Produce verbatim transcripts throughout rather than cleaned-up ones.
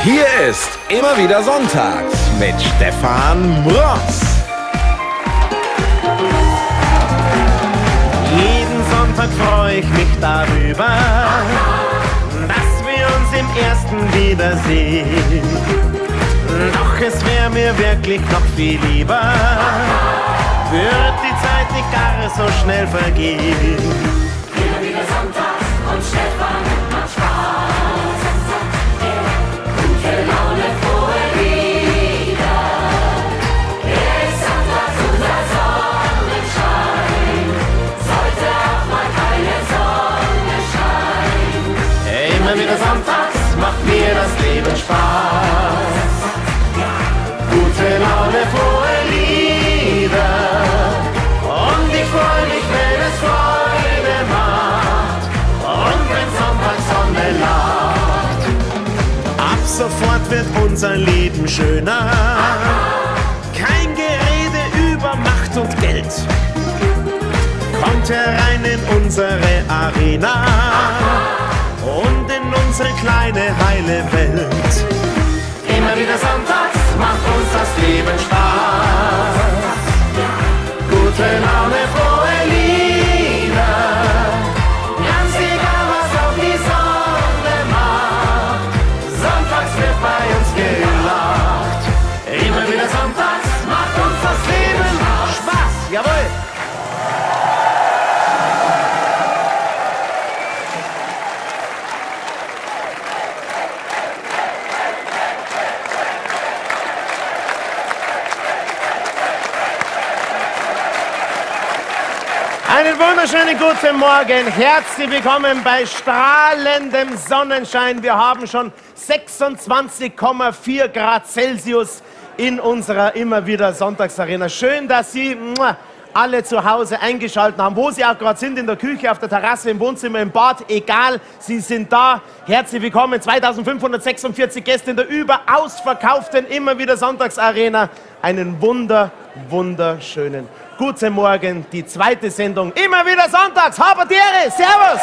Hier ist immer wieder Sonntags mit Stefan Bross. Jeden Sonntag freue ich mich darüber, dass wir uns im ersten wiedersehen. Doch es wäre mir wirklich noch viel lieber, wird die Zeit nicht gar so schnell vergehen. Immer wieder Sonntags und Stefan macht Spaß. Gute Laune, frohe Lieder. Er ist sonntags unser Sonnenschein. Sollte auch mal keine Sonne scheinen. Immer wieder Sonntags macht mir das Leben Spaß. Gute Laune, frohe Lieder. Und ich freue mich, wenn es Freude macht. Und wenn Sonntag Sonne lacht. Ab sofort wird unser Leben schöner. Kein Gerede über Macht und Geld. Kommt herein in unsere Arena und in unsere kleine heile Welt. Immer wieder sonntags macht uns das Leben Spaß. Gute Laune, frohe Lieder. Ganz egal, was auch die Sonne macht. Sonntags wird bei uns gelacht. Immer wieder sonntags macht uns das Leben Spaß. Jawohl. Einen wunderschönen guten Morgen, herzlich willkommen bei strahlendem Sonnenschein. Wir haben schon sechsundzwanzig Komma vier Grad Celsius in unserer immer wieder Sonntagsarena. Schön, dass Sie alle zu Hause eingeschaltet haben, wo Sie auch gerade sind, in der Küche, auf der Terrasse, im Wohnzimmer, im Bad, egal, Sie sind da. Herzlich willkommen, zweitausendfünfhundertsechsundvierzig Gäste in der überaus verkauften immer wieder Sonntagsarena. Einen wunder, wunderschönen guten Morgen, die zweite Sendung, immer wieder sonntags, habet die Ehre, servus!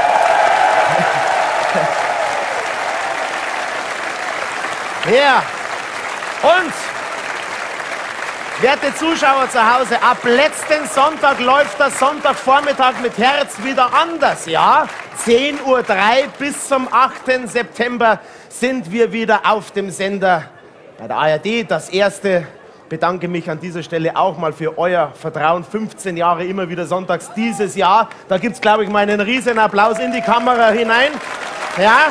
Ja, und, werte Zuschauer zu Hause, ab letzten Sonntag läuft der Sonntagvormittag mit Herz wieder anders, ja? zehn Uhr drei bis zum achten September sind wir wieder auf dem Sender bei der A R D, das erste. Bedanke mich an dieser Stelle auch mal für euer Vertrauen. fünfzehn Jahre immer wieder sonntags dieses Jahr. Da gibt es, glaube ich, mal einen riesen Applaus in die Kamera hinein. Ja.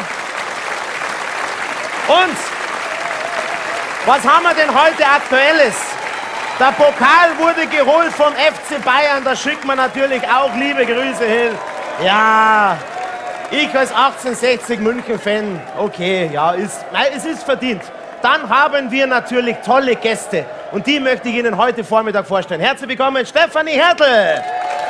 Und was haben wir denn heute Aktuelles? Der Pokal wurde geholt vom F C Bayern. Da schickt man natürlich auch liebe Grüße hin. Ja, ich als achtzehnhundertsechzig München-Fan, okay, ja, ist, nein, es ist verdient. Dann haben wir natürlich tolle Gäste. Und die möchte ich Ihnen heute Vormittag vorstellen. Herzlich willkommen, Stefanie Hertel,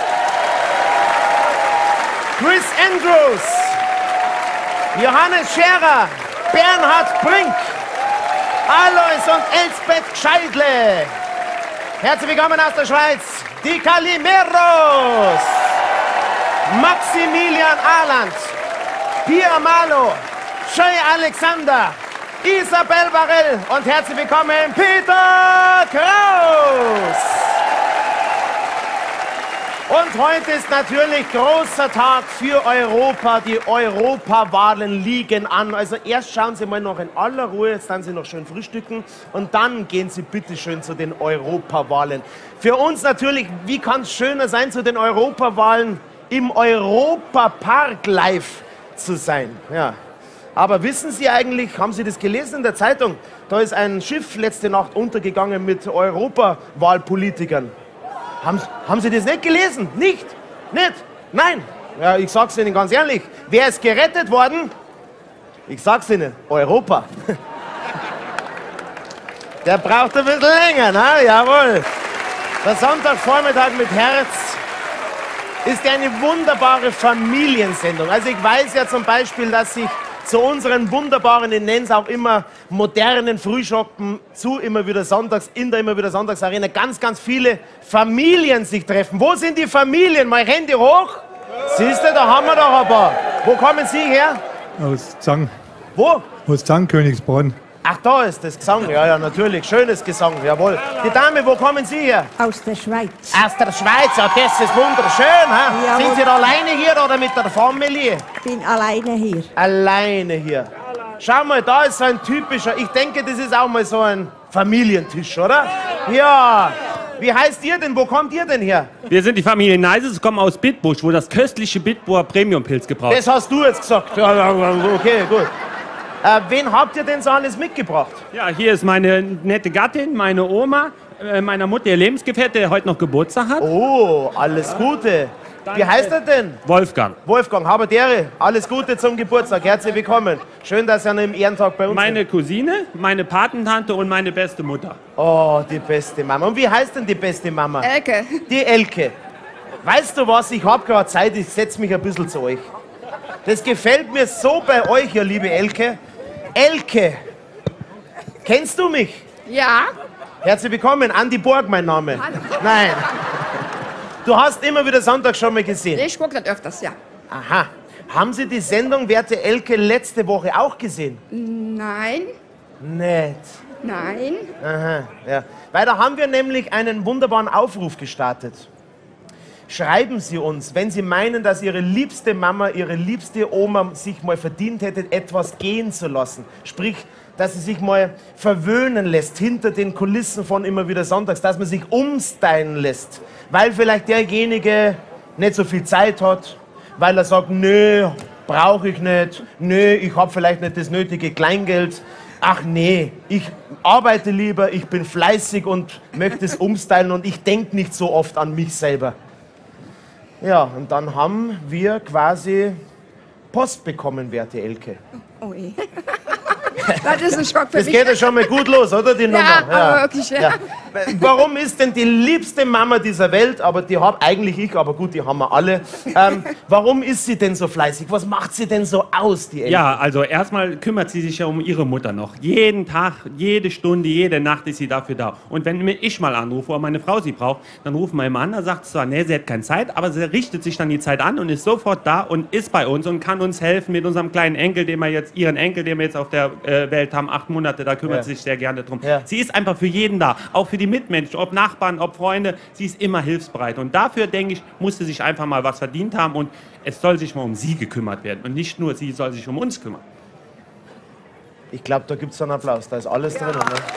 Chris Andrews, Johannes Scherer, Bernhard Brink, Alois und Elsbeth Scheidle. Herzlich willkommen aus der Schweiz, die Calimeros, Maximilian Ahland, Pia Malo, Joy Alexander, Isabel Barrell und herzlich willkommen Peter Kraus. Und heute ist natürlich großer Tag für Europa. Die Europawahlen liegen an. Also erst schauen Sie mal noch in aller Ruhe, jetzt dann Sie noch schön frühstücken und dann gehen Sie bitte schön zu den Europawahlen. Für uns natürlich, wie kann es schöner sein, zu den Europawahlen im Europapark live zu sein. Ja. Aber wissen Sie eigentlich, haben Sie das gelesen in der Zeitung? Da ist ein Schiff letzte Nacht untergegangen mit Europawahlpolitikern. Haben, haben Sie das nicht gelesen? Nicht? Nicht? Nein? Ja, ich sag's Ihnen ganz ehrlich. Wer ist gerettet worden? Ich sag's Ihnen, Europa. Der braucht ein bisschen länger, ne? Jawohl. Der Sonntagvormittag mit Herz ist eine wunderbare Familiensendung. Also ich weiß ja zum Beispiel, dass sich zu unseren wunderbaren, ich nenne es auch immer, modernen Frühschoppen zu immer wieder sonntags, in der immer wieder Sonntagsarena, ganz, ganz viele Familien sich treffen. Wo sind die Familien? Mal Hände hoch. Siehst du, da haben wir doch ein paar. Wo kommen Sie her? Aus Zang. Wo? Aus Sankt Königsbronn. Ach, da ist das Gesang. Ja, ja, natürlich. Schönes Gesang, jawohl. Die Dame, wo kommen Sie her? Aus der Schweiz. Aus der Schweiz. Ja, das ist wunderschön. He? Ja, Sind Sie da alleine hier oder mit der Familie? Ich bin alleine hier. Alleine hier. Schau mal, da ist so ein typischer, ich denke, das ist auch mal so ein Familientisch, oder? Ja. Wie heißt ihr denn? Wo kommt ihr denn her? Wir sind die Familie Neises, kommen aus Bitbusch, wo das köstliche Bitburger Premiumpilz gebraut wird. Das hast du jetzt gesagt. Ja, okay, gut. Äh, wen habt ihr denn so alles mitgebracht? Ja, hier ist meine nette Gattin, meine Oma, äh, meiner Mutter, ihr Lebensgefährte, der heute noch Geburtstag hat. Oh, alles Gute. Wie heißt er denn? Wolfgang. Wolfgang, Haberdere. Alles Gute zum Geburtstag. Herzlich willkommen. Schön, dass ihr an einem Ehrentag bei uns Meine sind. Cousine, meine Patentante und meine beste Mutter. Oh, die beste Mama. Und wie heißt denn die beste Mama? Elke. Die Elke. Weißt du was? Ich hab gerade Zeit, ich setze mich ein bisschen zu euch. Das gefällt mir so bei euch, ihr liebe Elke. Elke, kennst du mich? Ja. Herzlich willkommen, Andi Borg, mein Name. Nein. Du hast immer wieder Sonntag schon mal gesehen. Ich gucke das öfters, ja. Aha. Haben Sie die Sendung Werte Elke letzte Woche auch gesehen? Nein. Nicht. Nein. Aha, ja. Weil da haben wir nämlich einen wunderbaren Aufruf gestartet. Schreiben Sie uns, wenn Sie meinen, dass Ihre liebste Mama, Ihre liebste Oma sich mal verdient hätte, etwas gehen zu lassen. Sprich, dass sie sich mal verwöhnen lässt hinter den Kulissen von immer wieder Sonntags, dass man sich umstylen lässt, weil vielleicht derjenige nicht so viel Zeit hat, weil er sagt, nö, brauche ich nicht, nö, ich habe vielleicht nicht das nötige Kleingeld. Ach nee, ich arbeite lieber, ich bin fleißig und möchte es umstylen und ich denke nicht so oft an mich selber. Ja, und dann haben wir quasi Post bekommen, werte Elke. Oh je. Das ist ein Schock für Das mich. geht ja schon mal gut los, oder, die Nummer? Ja, aber wirklich, ja. Ja. Warum ist denn die liebste Mama dieser Welt, aber die habe eigentlich ich, aber gut, die haben wir alle. Ähm, warum ist sie denn so fleißig? Was macht sie denn so aus, die Elke? Ja, also erstmal kümmert sie sich ja um ihre Mutter noch. Jeden Tag, jede Stunde, jede Nacht ist sie dafür da. Und wenn mir ich mal anrufe oder meine Frau sie braucht, dann rufen wir immer an, dann sagt sie zwar, nee, sie hat keine Zeit, aber sie richtet sich dann die Zeit an und ist sofort da und ist bei uns und kann uns helfen mit unserem kleinen Enkel, den wir jetzt, ihren Enkel, den wir jetzt auf der äh, Welt haben, acht Monate, da kümmert Ja. sie sich sehr gerne drum. Ja. Sie ist einfach für jeden da, auch für die Mitmenschen, ob Nachbarn, ob Freunde, sie ist immer hilfsbereit. Und dafür, denke ich, muss sie sich einfach mal was verdient haben und es soll sich mal um sie gekümmert werden und nicht nur sie soll sich um uns kümmern. Ich glaube, da gibt es einen Applaus, da ist alles drin. Ne?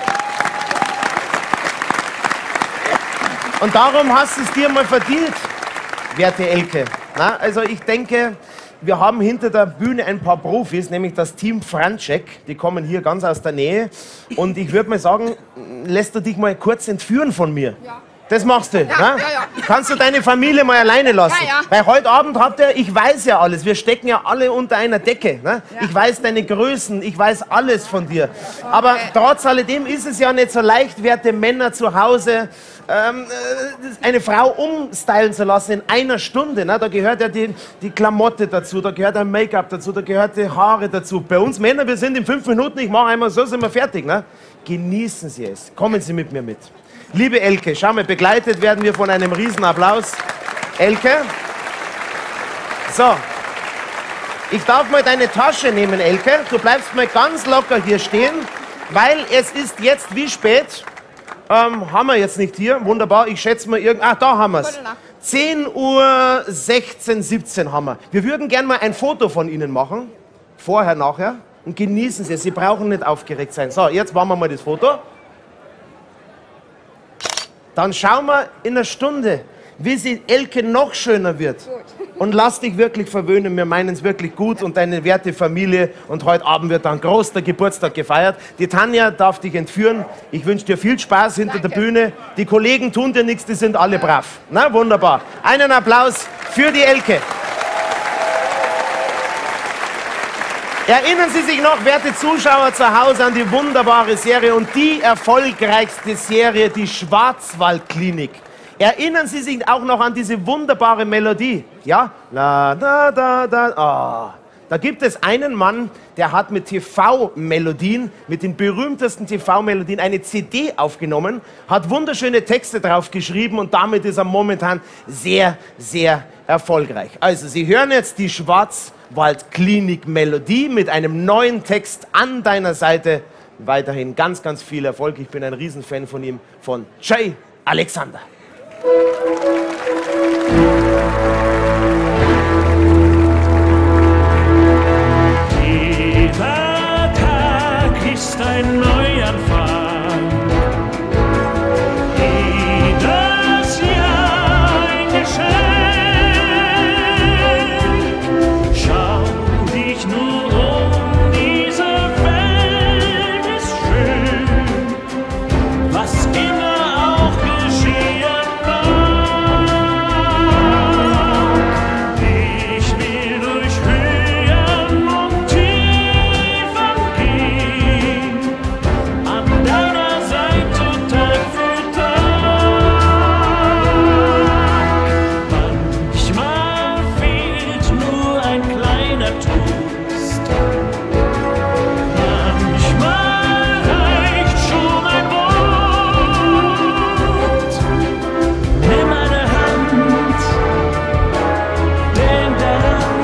Und darum hast du es dir mal verdient, werte Elke. Na, also ich denke, wir haben hinter der Bühne ein paar Profis, nämlich das Team Franczek. Die kommen hier ganz aus der Nähe. Und ich würde mal sagen, lässt du dich mal kurz entführen von mir? Ja. Das machst du, Ja, ne? ja, ja. Kannst du deine Familie mal alleine lassen? Ja, ja. Weil heute Abend habt ihr, ich weiß ja alles, wir stecken ja alle unter einer Decke. Ne? Ja. Ich weiß deine Größen, ich weiß alles von dir. Aber trotz alledem ist es ja nicht so leicht, werte Männer zu Hause, ähm, äh, eine Frau umstylen zu lassen in einer Stunde. Ne? Da gehört ja die, die Klamotte dazu, da gehört ein Make-up dazu, da gehört die Haare dazu. Bei uns Männer, wir sind in fünf Minuten, ich mache einmal so, sind wir fertig. Ne? Genießen Sie es. Kommen Sie mit mir mit. Liebe Elke, schau mal, begleitet werden wir von einem Riesenapplaus. Elke. So. Ich darf mal deine Tasche nehmen, Elke. Du bleibst mal ganz locker hier stehen, weil es ist jetzt wie spät. Ähm, haben wir jetzt nicht hier. Wunderbar, ich schätze mal irgend... Ach, da haben wir es. Viertel nach. zehn Uhr sechzehn, siebzehn haben wir. Wir würden gerne mal ein Foto von Ihnen machen. Vorher, nachher. Und genießen Sie es. Sie brauchen nicht aufgeregt sein. So, jetzt machen wir mal das Foto. Dann schauen wir in einer Stunde, wie sie Elke noch schöner wird. Und lass dich wirklich verwöhnen, wir meinen es wirklich gut und deine werte Familie. Und heute Abend wird dann groß der Geburtstag gefeiert. Die Tanja darf dich entführen. Ich wünsche dir viel Spaß hinter Danke. der Bühne. Die Kollegen tun dir nichts, die sind alle brav. Na, wunderbar. Einen Applaus für die Elke. Erinnern Sie sich noch, werte Zuschauer zu Hause, an die wunderbare Serie und die erfolgreichste Serie, die Schwarzwaldklinik. Erinnern Sie sich auch noch an diese wunderbare Melodie? Ja? La, da, da, da. Ah. Da gibt es einen Mann, der hat mit T V-Melodien, mit den berühmtesten T V-Melodien eine C D aufgenommen, hat wunderschöne Texte drauf geschrieben und damit ist er momentan sehr, sehr erfolgreich. Also, Sie hören jetzt die Schwarzwaldklinik. Waldklinik Melodie mit einem neuen Text an deiner Seite. Weiterhin ganz, ganz viel Erfolg. Ich bin ein Riesenfan von ihm, von Jay Alexander. Jeder Tag ist ein Neuanfang. Jedes Jahr ein Geschenk. Schau dich nur um, diese Welt ist schön. Was immer auch geschehen mag. Ich will durch Höhen und Tiefen gehen, an deiner Seite Tag für Tag. Manchmal fehlt nur ein kleiner Trost. Manchmal reicht schon ein Wort. Nimm meine Hand, denk daran.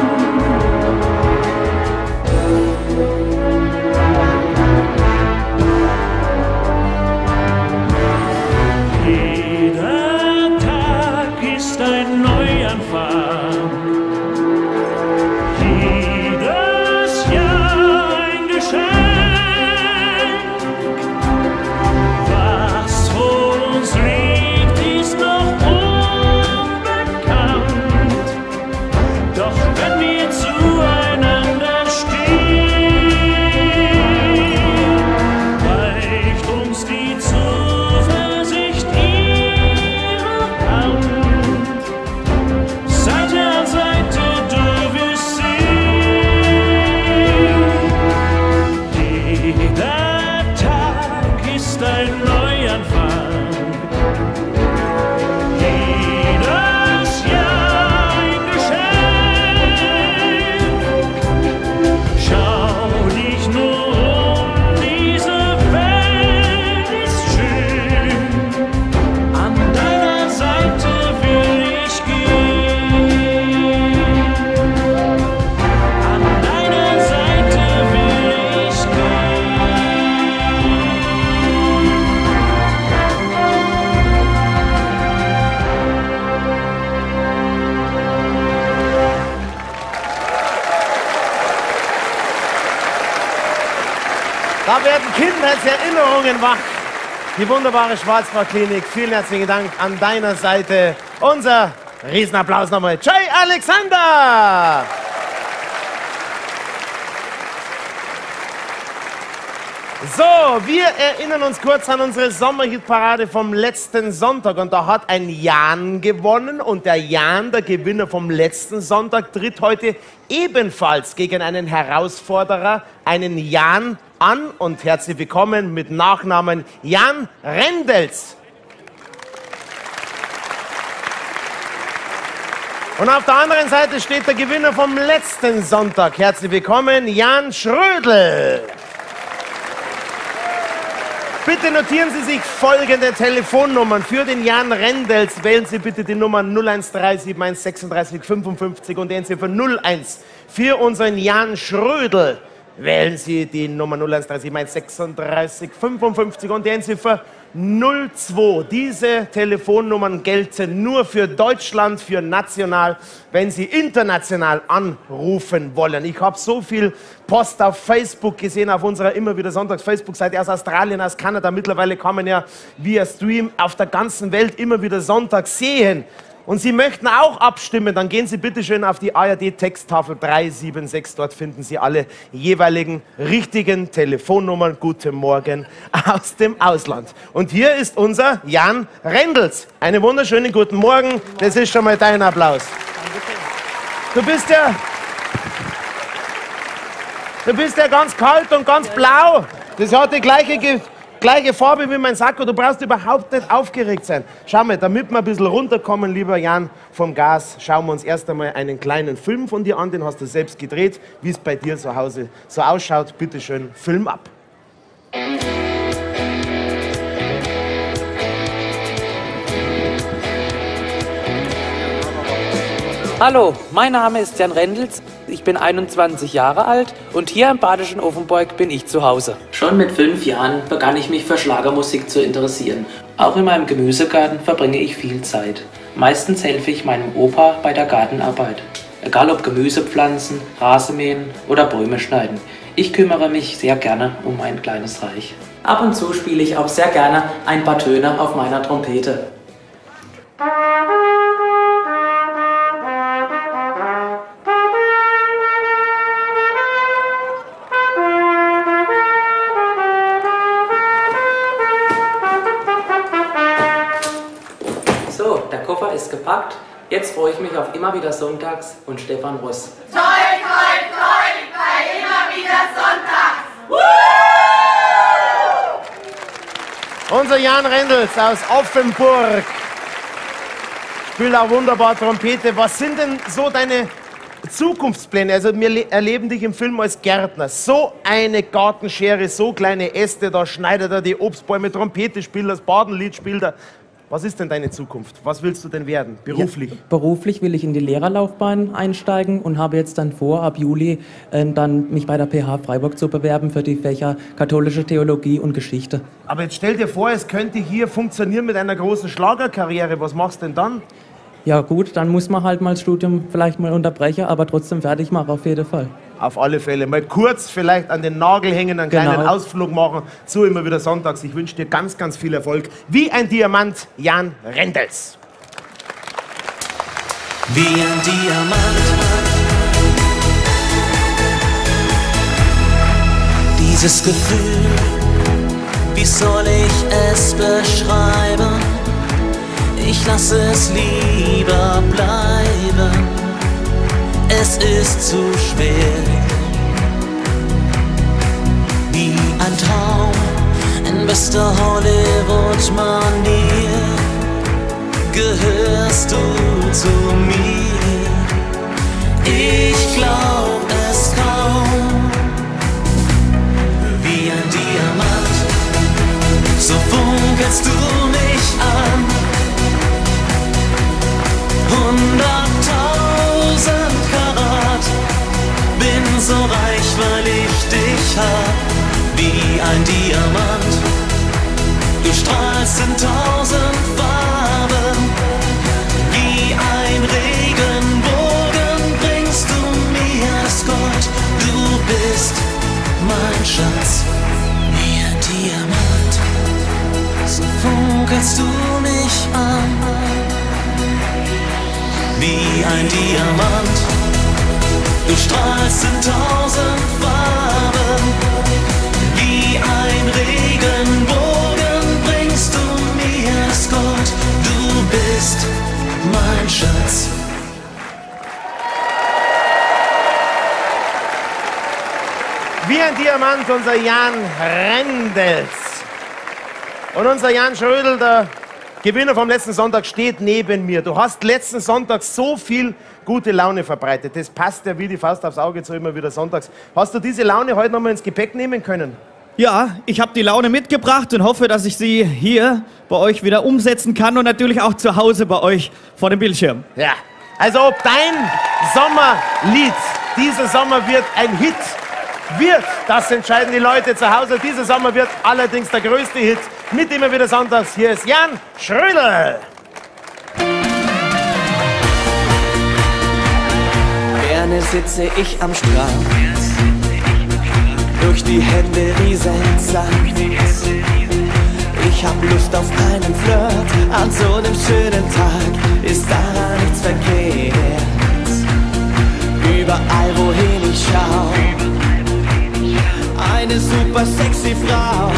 Jeder Tag ist ein Neuanfang. Jedes Jahr ein Geschenk. Was vor uns liegt, ist noch unbekannt. Doch wenn wir zueinander stehen, reicht uns die Zuversicht ihre Hand. Seite an Seite, du wirst sehen. Jeder Tag ist ein Neuanfang. Jedes Jahr ein Geschenk. Schau dich nur um, diese Welt ist schön. An deiner Seite will ich gehen. An deiner Seite will ich Da werden Kindheitserinnerungen wach. Die wunderbare Schwarzbachklinik. Vielen herzlichen Dank an deiner Seite. Unser Riesenapplaus nochmal. Jay Alexander! So, wir erinnern uns kurz an unsere Sommerhitparade vom letzten Sonntag. Und da hat ein Jan gewonnen. Und der Jan, der Gewinner vom letzten Sonntag, tritt heute ebenfalls gegen einen Herausforderer, einen Jan, an. Und herzlich willkommen mit Nachnamen Jan Rendels. Und auf der anderen Seite steht der Gewinner vom letzten Sonntag. Herzlich willkommen, Jan Schrödel. Bitte notieren Sie sich folgende Telefonnummern. Für den Jan Rendels wählen Sie bitte die Nummer null eins drei sieben eins sechsunddreißig fünfundfünfzig und die Endziffer null eins. Für unseren Jan Schrödel wählen Sie die Nummer null eins drei sieben eins sechsunddreißig fünfundfünfzig und die Endziffer null zwei. Diese Telefonnummern gelten nur für Deutschland, für national, wenn Sie international anrufen wollen. Ich habe so viel Post auf Facebook gesehen, auf unserer immer wieder Sonntags-Facebook-Seite aus Australien, aus Kanada. Mittlerweile kann man ja via Stream auf der ganzen Welt immer wieder Sonntag sehen. Und Sie möchten auch abstimmen, dann gehen Sie bitte schön auf die A R D-Texttafel drei sieben sechs. Dort finden Sie alle jeweiligen richtigen Telefonnummern. Guten Morgen aus dem Ausland. Und hier ist unser Jan Rendels. Einen wunderschönen guten Morgen. Das ist schon mal dein Applaus. Du bist ja, du bist ja ganz kalt und ganz blau. Das hat die gleiche Ge Gleiche Farbe wie mein Sakko, du brauchst überhaupt nicht aufgeregt sein. Schau mal, damit wir ein bisschen runterkommen, lieber Jan, vom Gas, schauen wir uns erst einmal einen kleinen Film von dir an, den hast du selbst gedreht, wie es bei dir zu Hause so ausschaut. Bitte schön, Film ab. Hallo, mein Name ist Jan Rendels. Ich bin einundzwanzig Jahre alt und hier im Badischen Offenburg bin ich zu Hause. Schon mit fünf Jahren begann ich mich für Schlagermusik zu interessieren. Auch in meinem Gemüsegarten verbringe ich viel Zeit. Meistens helfe ich meinem Opa bei der Gartenarbeit. Egal ob Gemüse pflanzen, Rasenmähen oder Bäume schneiden. Ich kümmere mich sehr gerne um mein kleines Reich. Ab und zu spiele ich auch sehr gerne ein paar Töne auf meiner Trompete. So, der Koffer ist gepackt. Jetzt freue ich mich auf immer wieder Sonntags und Stefan Ross. Toi, toi, toi, bei immer wieder Sonntags. Unser Jan Rendels aus Offenburg spielt auch wunderbar Trompete. Was sind denn so deine Zukunftspläne? Also wir erleben dich im Film als Gärtner. So eine Gartenschere, so kleine Äste, da schneidet er die Obstbäume, Trompete spielt das Badenlied spielt er. Was ist denn deine Zukunft? Was willst du denn werden, beruflich? Ja, beruflich will ich in die Lehrerlaufbahn einsteigen und habe jetzt dann vor, ab Juli äh, dann mich bei der P H Freiburg zu bewerben für die Fächer Katholische Theologie und Geschichte. Aber jetzt stell dir vor, es könnte hier funktionieren mit einer großen Schlagerkarriere. Was machst du denn dann? Ja gut, dann muss man halt mal das Studium vielleicht mal unterbrechen, aber trotzdem fertig machen auf jeden Fall. Auf alle Fälle. Mal kurz vielleicht an den Nagel hängen, einen kleinen Genau. Ausflug machen zu immer wieder sonntags. Ich wünsche dir ganz, ganz viel Erfolg. Wie ein Diamant, Jan Rendels. Wie ein Diamant. Dieses Gefühl, wie soll ich es beschreiben? Ich lasse es lieber bleiben. Es ist zu schwer. Wie ein Traum in bester Hollywood-Manier gehörst du zu mir. Ich glaub es kaum. Wie ein Diamant, so funkelst du mich an. Hunderttausend Karat, bin so reich, weil ich dich hab. Wie ein Diamant, du strahlst in tausend Farben. Wie ein Regenbogen bringst du mir das Gold. Du bist mein Schatz. Wie ein Diamant, so funkelst du mich an. Wie ein Diamant, du strahlst in tausend Farben. Wie ein Regenbogen bringst du mir das Gold. Du bist mein Schatz. Wie ein Diamant, unser Jan Rendels. Und unser Jan Schrödel, der Gewinner vom letzten Sonntag, steht neben mir. Du hast letzten Sonntag so viel gute Laune verbreitet. Das passt ja wie die Faust aufs Auge zu immer wieder sonntags. Hast du diese Laune heute noch mal ins Gepäck nehmen können? Ja, ich habe die Laune mitgebracht und hoffe, dass ich sie hier bei euch wieder umsetzen kann und natürlich auch zu Hause bei euch vor dem Bildschirm. Ja, also ob dein Sommerlied dieser Sommer wird ein Hit wird, das entscheiden die Leute zu Hause. Dieser Sommer wird allerdings der größte Hit mit immer wieder sonntags. Hier ist Jan Schrödel. Gerne sitze ich am Strand, durch die Hände rieseln Sand. Ich hab Lust auf einen Flirt, an so einem schönen Tag ist daran nichts verkehrt. Überall wohin ich schau, eine super sexy Frau.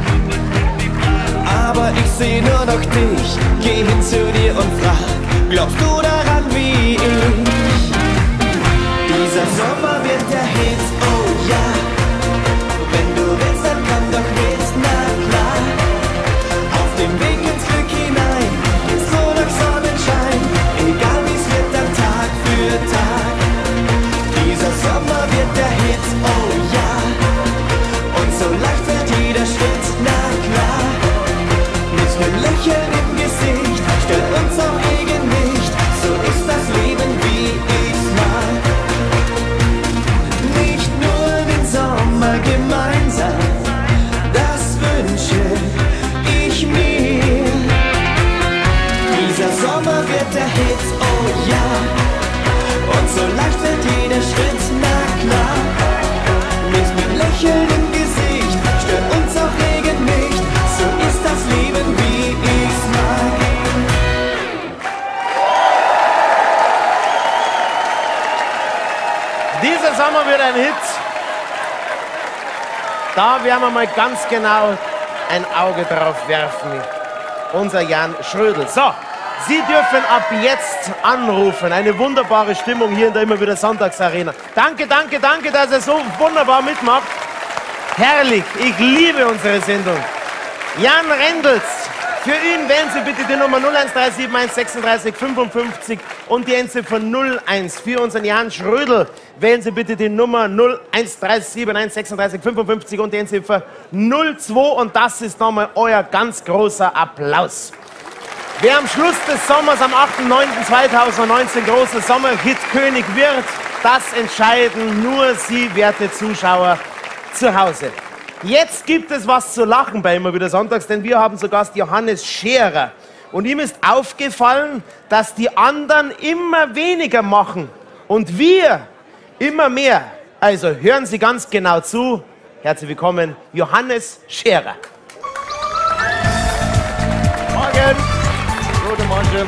Aber ich seh nur noch dich, geh hin zu dir und frag, glaubst du daran wie ich? Dieser Sommer wird der Hit, oh ja. Wenn du willst, dann komm doch mit, na klar. Auf dem Weg ins Glück hinein, geht's nur nach Sonnenschein. Egal wie's wird, dann Tag für Tag. Dieser Sommer wird der Hit, oh ja. Und so leicht wird jeder Schritt, na klar. Mit nem Lächeln im Gesicht, stört uns auch Regen nicht. So ist das Leben, wie ich's mag. ein Hit. Da werden wir mal ganz genau ein Auge drauf werfen. Unser Jan Schrödel. So, Sie dürfen ab jetzt anrufen. Eine wunderbare Stimmung hier in der immer wieder Sonntagsarena. Danke, danke, danke, dass er so wunderbar mitmacht. Herrlich, ich liebe unsere Sendung. Jan Rendels, für ihn wählen Sie bitte die Nummer null eins drei sieben eins sechsunddreißig fünfundfünfzig und die Endziffer null eins. Für unseren Jan Schrödel wählen Sie bitte die Nummer null eins drei sieben eins sechsunddreißig fünfundfünfzig und die Endziffer null zwei und das ist nochmal euer ganz großer Applaus. Wer am Schluss des Sommers am achten neunten zweitausendneunzehn großer Sommerhit-König wird, das entscheiden nur Sie, werte Zuschauer zu Hause. Jetzt gibt es was zu lachen bei Immer wieder Sonntags, denn wir haben zu Gast Johannes Scherer. Und ihm ist aufgefallen, dass die anderen immer weniger machen und wir immer mehr. Also hören Sie ganz genau zu. Herzlich willkommen, Johannes Scherer. Morgen. Guten Morgen.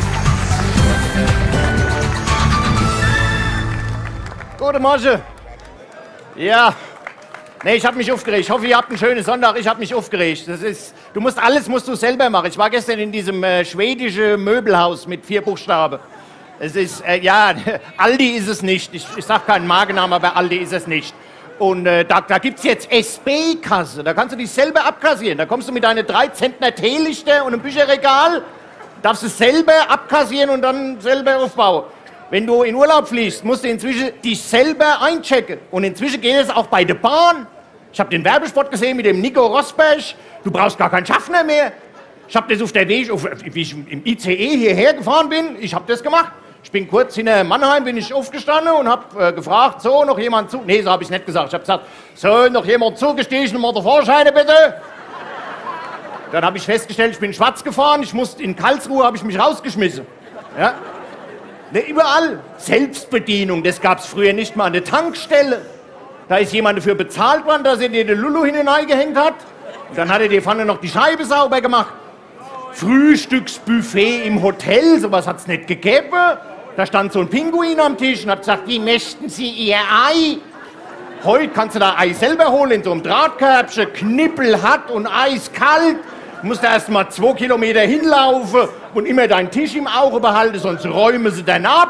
Guten Morgen. Ja. Nee, ich habe mich aufgeregt. Ich hoffe, ihr habt einen schönen Sonntag. Ich habe mich aufgeregt. Das ist, du musst alles musst du selber machen. Ich war gestern in diesem äh, schwedischen Möbelhaus mit vier Buchstaben. Es ist, äh, ja, Aldi ist es nicht. Ich, ich sage keinen Markennamen, aber Aldi ist es nicht. Und äh, da, da gibt es jetzt S B-Kasse. Da kannst du dich selber abkassieren. Da kommst du mit deinen drei Zentner Teelichter und einem Bücherregal, darfst du selber abkassieren und dann selber aufbauen. Wenn du in Urlaub fliegst, musst du inzwischen dich selber einchecken. Und inzwischen geht es auch bei der Bahn. Ich habe den Werbespot gesehen mit dem Nico Rosberg. Du brauchst gar keinen Schaffner mehr. Ich habe das auf der Weg, auf, wie ich im I C E hierher gefahren bin, ich habe das gemacht. Ich bin kurz hinter Mannheim, bin ich aufgestanden und habe äh, gefragt, so, noch jemand zu... Nee, so habe ich nicht gesagt. Ich habe gesagt, so, noch jemand zugestiegen, mal der Vorscheine bitte. Dann habe ich festgestellt, ich bin schwarz gefahren. Ich musste in Karlsruhe, habe ich mich rausgeschmissen. Ja? Ne, überall. Selbstbedienung, das gab es früher nicht mal an der Tankstelle. Da ist jemand dafür bezahlt worden, dass er dir den Lulu hineingehängt hat. Und dann hat er dir vorne noch die Scheibe sauber gemacht. Frühstücksbuffet im Hotel, sowas hat es nicht gegeben. Da stand so ein Pinguin am Tisch und hat gesagt, wie möchten Sie Ihr Ei? Heute kannst du da Ei selber holen in so einem Drahtkörbchen, knippelhart und eiskalt. Du musst erst mal zwei Kilometer hinlaufen und immer deinen Tisch im Auge behalten, sonst räumen sie dann ab.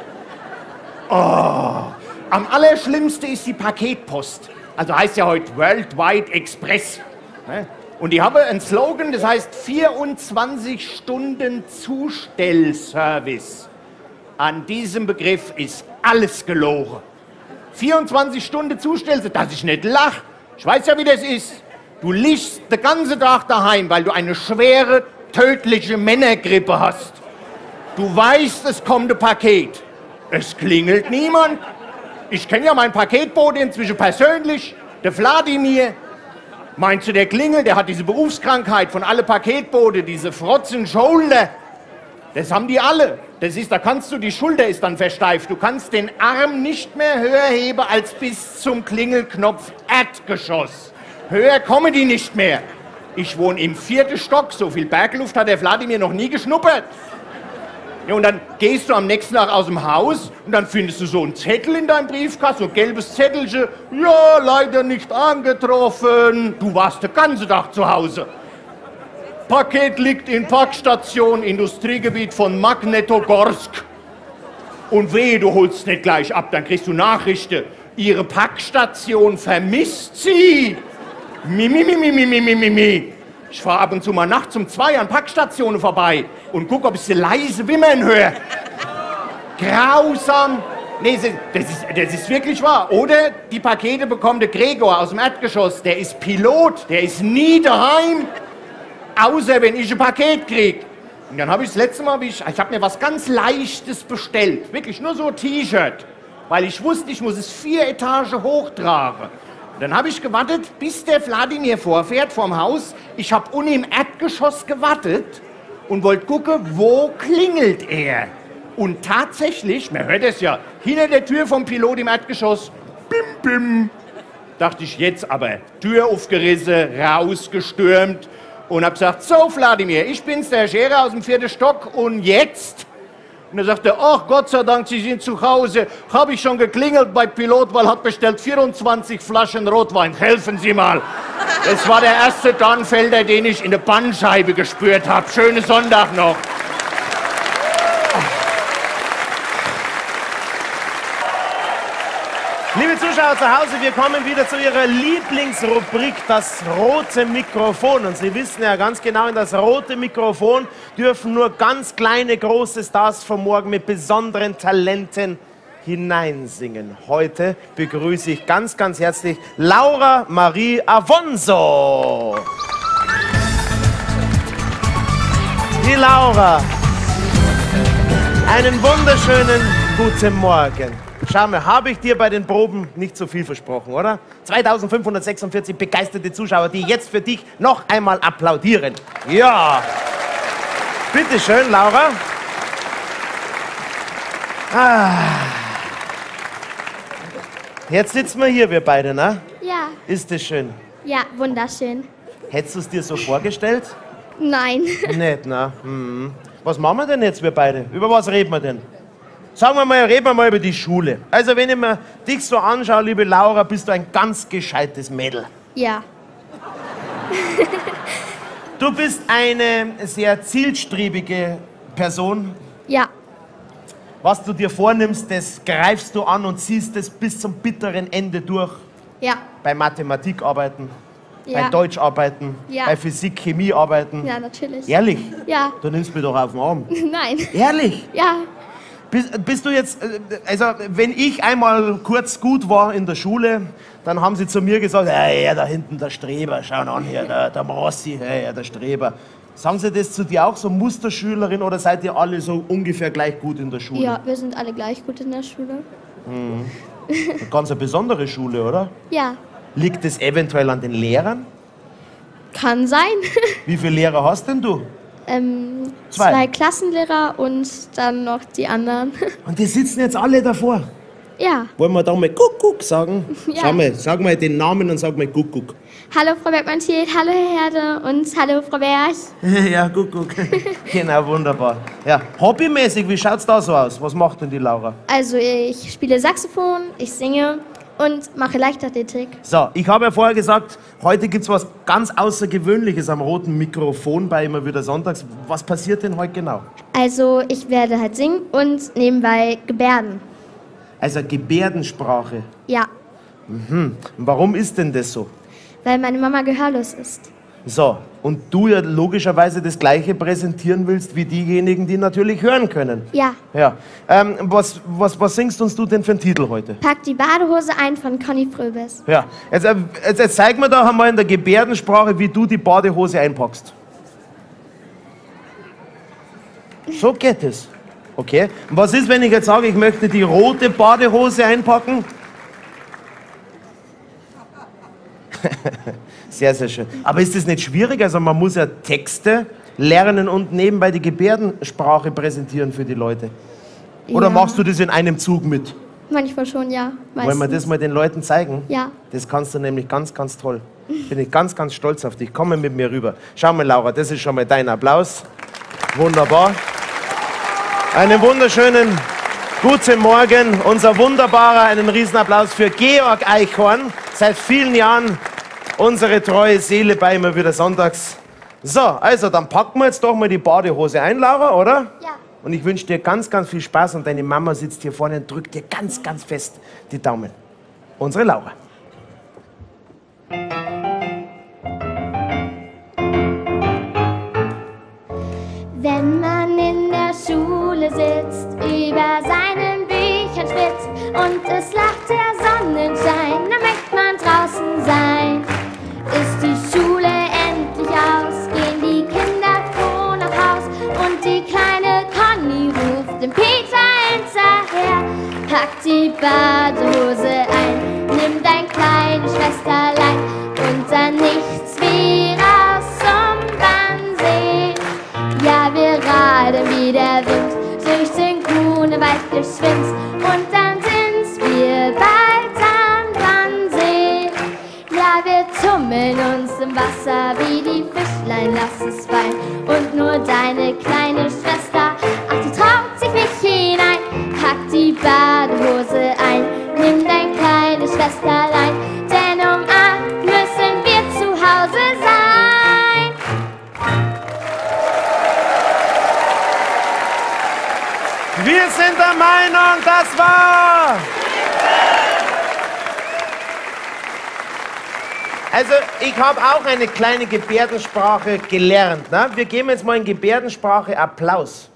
Oh. Am allerschlimmsten ist die Paketpost. Also heißt ja heute Worldwide Express. Und die haben einen Slogan, das heißt vierundzwanzig Stunden Zustellservice. An diesem Begriff ist alles gelogen. vierundzwanzig Stunden Zustellservice, dass ich nicht lache. Ich weiß ja, wie das ist. Du liegst den ganzen Tag daheim, weil du eine schwere, tödliche Männergrippe hast. Du weißt, es kommt ein Paket. Es klingelt niemand. Ich kenne ja meinen Paketbote inzwischen persönlich, der Wladimir. Meinst du, der klingelt? Der hat diese Berufskrankheit von alle Paketboote, diese Frotzen-Shoulder. Das haben die alle. Das ist, da kannst du, die Schulter ist dann versteift. Du kannst den Arm nicht mehr höher heben als bis zum Klingelknopf Erdgeschoss. Höher kommen die nicht mehr. Ich wohne im vierten Stock. So viel Bergluft hat der Wladimir noch nie geschnuppert. Ja, und dann gehst du am nächsten Tag aus dem Haus und dann findest du so einen Zettel in deinem Briefkasten, so ein gelbes Zettelchen. Ja, leider nicht angetroffen. Du warst den ganzen Tag zu Hause. Paket liegt in Packstation, Industriegebiet von Magnetogorsk. Und wehe, du holst nicht gleich ab, dann kriegst du Nachrichten. Ihre Packstation vermisst sie. Mimi, mimi, mimi, mimi, mimi. Ich fahre ab und zu mal nachts um zwei an Packstationen vorbei und gucke, ob ich sie leise wimmern höre. Grausam. Nee, das ist, das ist wirklich wahr. Oder die Pakete bekommt der Gregor aus dem Erdgeschoss. Der ist Pilot, der ist nie daheim. Außer wenn ich ein Paket kriege. Und dann habe ich das letzte Mal, ich, ich habe mir was ganz Leichtes bestellt. Wirklich nur so ein T-Shirt. Weil ich wusste, ich muss es vier Etagen hochtragen. Dann habe ich gewartet, bis der Wladimir vorfährt vorm Haus. Ich habe unten im Erdgeschoss gewartet und wollte gucken, wo klingelt er. Und tatsächlich, man hört es ja, hinter der Tür vom Pilot im Erdgeschoss, bim, bim. Dachte ich, jetzt aber, Tür aufgerissen, rausgestürmt und habe gesagt, so Wladimir, ich bin's, der Scherer aus dem vierten Stock und jetzt? Und er sagte, ach Gott sei Dank, Sie sind zu Hause. Habe ich schon geklingelt bei Pilot, weil hat bestellt vierundzwanzig Flaschen Rotwein. Helfen Sie mal. Das war der erste Dornfelder, den ich in der Bandscheibe gespürt habe. Schönen Sonntag noch. Liebe Zuschauer zu Hause, wir kommen wieder zu Ihrer Lieblingsrubrik, das rote Mikrofon. Und Sie wissen ja ganz genau, in das rote Mikrofon dürfen nur ganz kleine, große Stars vom Morgen mit besonderen Talenten hineinsingen. Heute begrüße ich ganz, ganz herzlich Laura Marie Avonso. Die Laura. Einen wunderschönen guten Morgen. Schau mal, habe ich dir bei den Proben nicht so viel versprochen, oder? zweitausendfünfhundertsechsundvierzig begeisterte Zuschauer, die jetzt für dich noch einmal applaudieren. Ja. Bitte schön, Laura. Ah. Jetzt sitzen wir hier, wir beide, ne? Ja. Ist das schön? Ja, wunderschön. Hättest du es dir so vorgestellt? Nein. Nicht, ne? Hm. Was machen wir denn jetzt, wir beide? Über was reden wir denn? Sagen wir mal, reden wir mal über die Schule. Also wenn ich mir dich so anschaue, liebe Laura, bist du ein ganz gescheites Mädel. Ja. Du bist eine sehr zielstrebige Person. Ja. Was du dir vornimmst, das greifst du an und ziehst es bis zum bitteren Ende durch. Ja. Bei Mathematik arbeiten, Ja. bei Deutsch arbeiten, Ja. bei Physik, Chemie arbeiten. Ja, natürlich. Ehrlich? Ja. Du nimmst mich doch auf den Arm. Nein. Ehrlich? Ja. Bist, bist du jetzt, äh, also wenn ich einmal kurz gut war in der Schule, dann haben sie zu mir gesagt, hey, ja, da hinten der Streber, schau an hier, der, der Rossi, hey, ja, der Streber. Sagen sie das zu dir auch, so Musterschülerin, oder seid ihr alle so ungefähr gleich gut in der Schule? Ja, wir sind alle gleich gut in der Schule. Mhm. Eine ganz eine besondere Schule, oder? Ja. Liegt es eventuell an den Lehrern? Kann sein. Wie viele Lehrer hast denn du? ähm, Zwei. zwei Klassenlehrer und dann noch die anderen. Und die sitzen jetzt alle davor. Ja. Wollen wir da mal Kuckuck sagen? Ja. Schau mal, sag mal den Namen und sag mal Kuckuck. Hallo Frau Bergmann-Thiel, hallo Herr Herde und hallo Frau Berg. Ja, Kuckuck. Genau, wunderbar. Ja, hobbymäßig, wie schaut's da so aus? Was macht denn die Laura? Also ich spiele Saxophon, ich singe und mache Leichtathletik. So, ich habe ja vorher gesagt, heute gibt's was ganz Außergewöhnliches am roten Mikrofon bei Immer wieder Sonntags. Was passiert denn heute genau? Also ich werde halt singen und nebenbei Gebärden. Also Gebärdensprache. Ja, Mhm. Und warum ist denn das so? weil meine Mama gehörlos ist. So, und du ja logischerweise das Gleiche präsentieren willst wie diejenigen, die natürlich hören können. Ja. Ja. Ähm, was, was, was singst uns du denn für einen Titel heute? Pack die Badehose ein von Conny Fröbis. Ja. Jetzt, äh, jetzt, jetzt zeig mir doch einmal in der Gebärdensprache, wie du die Badehose einpackst. So geht es. Okay. Und was ist, wenn ich jetzt sage, ich möchte die rote Badehose einpacken? Sehr, sehr schön. Aber ist das nicht schwierig? Also man muss ja Texte lernen und nebenbei die Gebärdensprache präsentieren für die Leute. Oder Ja. machst du das in einem Zug mit? Manchmal schon, ja. Meistens. Wollen wir das mal den Leuten zeigen? Ja. Das kannst du nämlich ganz, ganz toll. Bin ich ganz, ganz stolz auf dich. Komm mal mit mir rüber. Schau mal, Laura, das ist schon mal dein Applaus. Wunderbar. Einen wunderschönen guten Morgen. Unser Wunderbarer, einen Riesenapplaus für Georg Eichhorn. Seit vielen Jahren unsere treue Seele bei Immer wieder Sonntags. So, also dann packen wir jetzt doch mal die Badehose ein, Laura, oder? Ja. Und ich wünsche dir ganz, ganz viel Spaß und deine Mama sitzt hier vorne und drückt dir ganz, ganz fest die Daumen. Unsere Laura. Wenn man in der Schule sitzt, über seinen Büchern schwitzt und es lacht der Sonnenschein, dann möchte man draußen sein. Ist die Schule endlich aus, gehen die Kinder froh nach Haus und die kleine Conny ruft dem Peter hinterher. Pack die Badehose ein, nimm dein kleines Schwesterlein und dann nichts wie raus zum Wannsee. Ja, wir radeln wie der Wind durch den Grunewald geschwind und dann sind wir bald am Wannsee. Ja, wir tummeln uns im Wasser wie die Fischlein, lass es fallen. Und nur deine kleine Schwester, ach, die traut sich nicht Wir sind der Meinung, das war... Also, ich habe auch eine kleine Gebärdensprache gelernt. Ne? Wir geben jetzt mal in Gebärdensprache Applaus.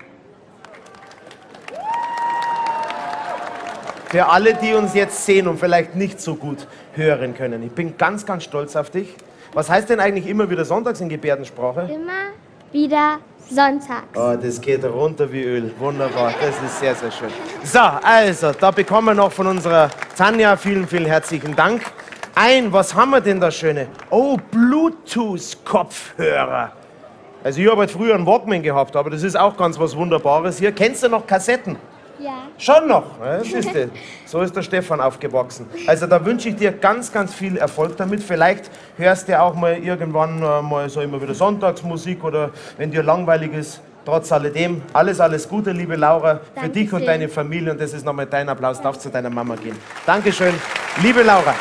Für alle, die uns jetzt sehen und vielleicht nicht so gut hören können. Ich bin ganz, ganz stolz auf dich. Was heißt denn eigentlich immer wieder sonntags in Gebärdensprache? Immer wieder sonntags. Oh, das geht runter wie Öl. Wunderbar, das ist sehr, sehr schön. So, also, da bekommen wir noch von unserer Tanja vielen, vielen herzlichen Dank. Ein, was haben wir denn da Schöne? Oh, Bluetooth-Kopfhörer. Also ich habe halt früher einen Walkman gehabt, aber das ist auch ganz was Wunderbares hier. Kennst du noch Kassetten? Ja. Schon noch? Ja, das ist das. So ist der Stefan aufgewachsen. Also da wünsche ich dir ganz, ganz viel Erfolg damit. Vielleicht hörst du auch mal irgendwann äh, mal so immer wieder Sonntagsmusik oder wenn dir langweilig ist. Trotz alledem, alles, alles Gute, liebe Laura, für Dankeschön. dich und deine Familie. Und das ist nochmal dein Applaus, darf zu deiner Mama gehen. Dankeschön, liebe Laura.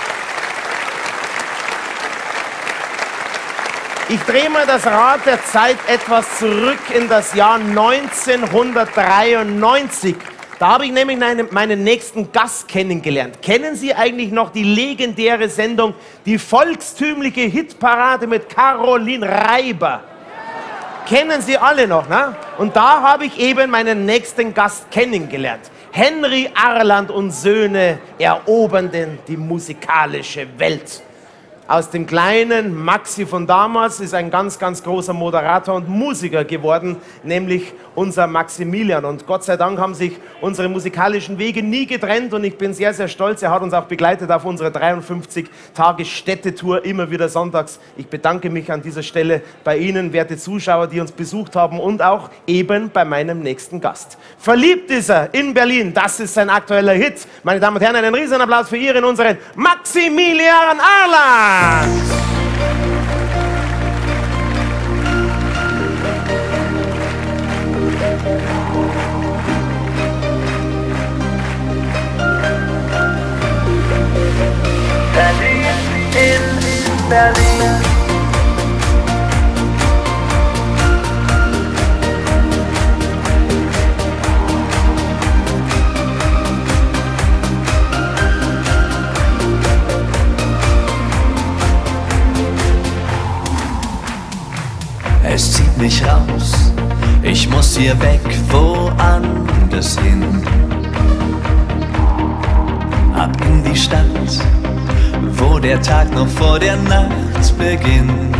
Ich drehe mal das Rad der Zeit etwas zurück in das Jahr neunzehnhundertdreiundneunzig. Da habe ich nämlich meinen, meinen nächsten Gast kennengelernt. Kennen Sie eigentlich noch die legendäre Sendung, die volkstümliche Hitparade mit Caroline Reiber? Kennen Sie alle noch, ne? Und da habe ich eben meinen nächsten Gast kennengelernt. Henry Arland und Söhne erobern denn die musikalische Welt. Aus dem kleinen Maxi von damals ist ein ganz, ganz großer Moderator und Musiker geworden, nämlich unser Maximilian. Und Gott sei Dank haben sich unsere musikalischen Wege nie getrennt und ich bin sehr, sehr stolz. Er hat uns auch begleitet auf unserer dreiundfünfzig Tage Städtetour, immer wieder sonntags. Ich bedanke mich an dieser Stelle bei Ihnen, werte Zuschauer, die uns besucht haben und auch eben bei meinem nächsten Gast. Verliebt ist er in Berlin, das ist sein aktueller Hit. Meine Damen und Herren, einen riesen Applaus für Ihren, unseren Maximilian Arland. Berlin in Berlin. Es zieht mich raus, ich muss hier weg, woanders hin. Ab in die Stadt, wo der Tag noch vor der Nacht beginnt.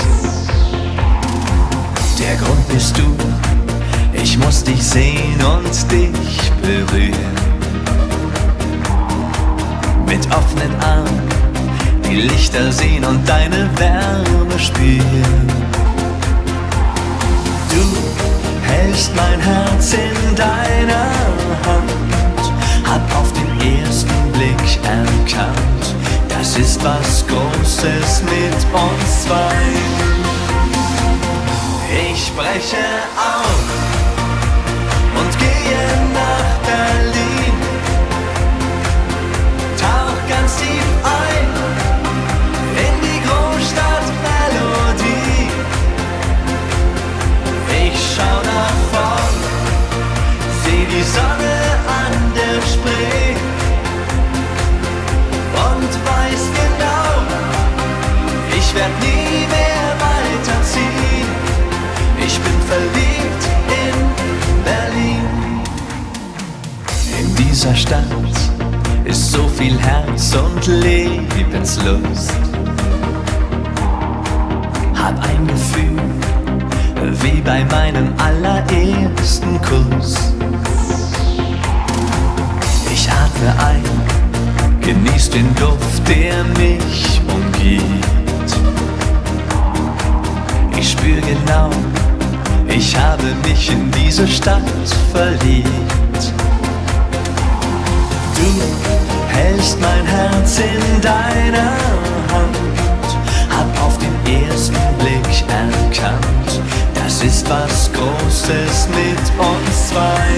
Der Grund bist du, ich muss dich sehen und dich berühren. Mit offenen Armen die Lichter sehen und deine Wärme spüren. Du hältst mein Herz in deiner Hand, hab auf den ersten Blick erkannt, das ist was Großes mit uns zwei. Ich breche auf und gehe nach Berlin, tauch ganz tief ein in die Großstadtmelodie. Ich schau nach vorn, seh die Sonne an der Spree und weiß genau, ich werd nie mehr weiterziehen. Ich bin verliebt in Berlin. In dieser Stadt ist so viel Herz und Lebenslust. Hab ein Gefühl wie bei meinem allerersten Kuss. Ich atme ein, genieß den Duft, der mich umgibt. Ich spür genau, ich habe mich in diese Stadt verliebt. Du hältst mein Herz in deiner Hand, hab auf den ersten Blick erkannt, das ist was Großes mit uns zwei.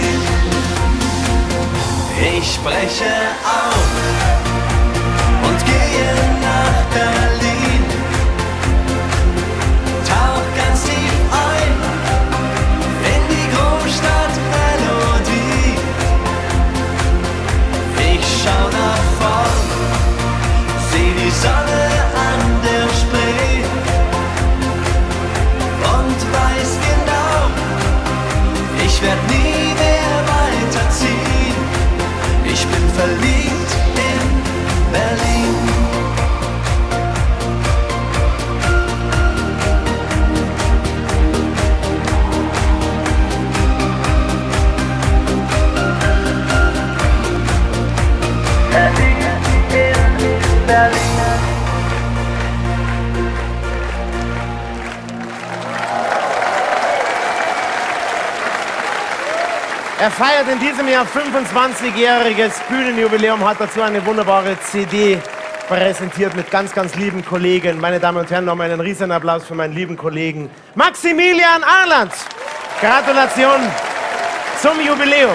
Ich breche auf und gehe nach Berlin, tauch ganz tief ein in die Großstadtmelodie. Er feiert in diesem Jahr fünfundzwanzigjähriges Bühnenjubiläum, hat dazu eine wunderbare C D präsentiert mit ganz, ganz lieben Kollegen. Meine Damen und Herren, nochmal einen riesen Applaus für meinen lieben Kollegen Maximilian Arland. Gratulation zum Jubiläum.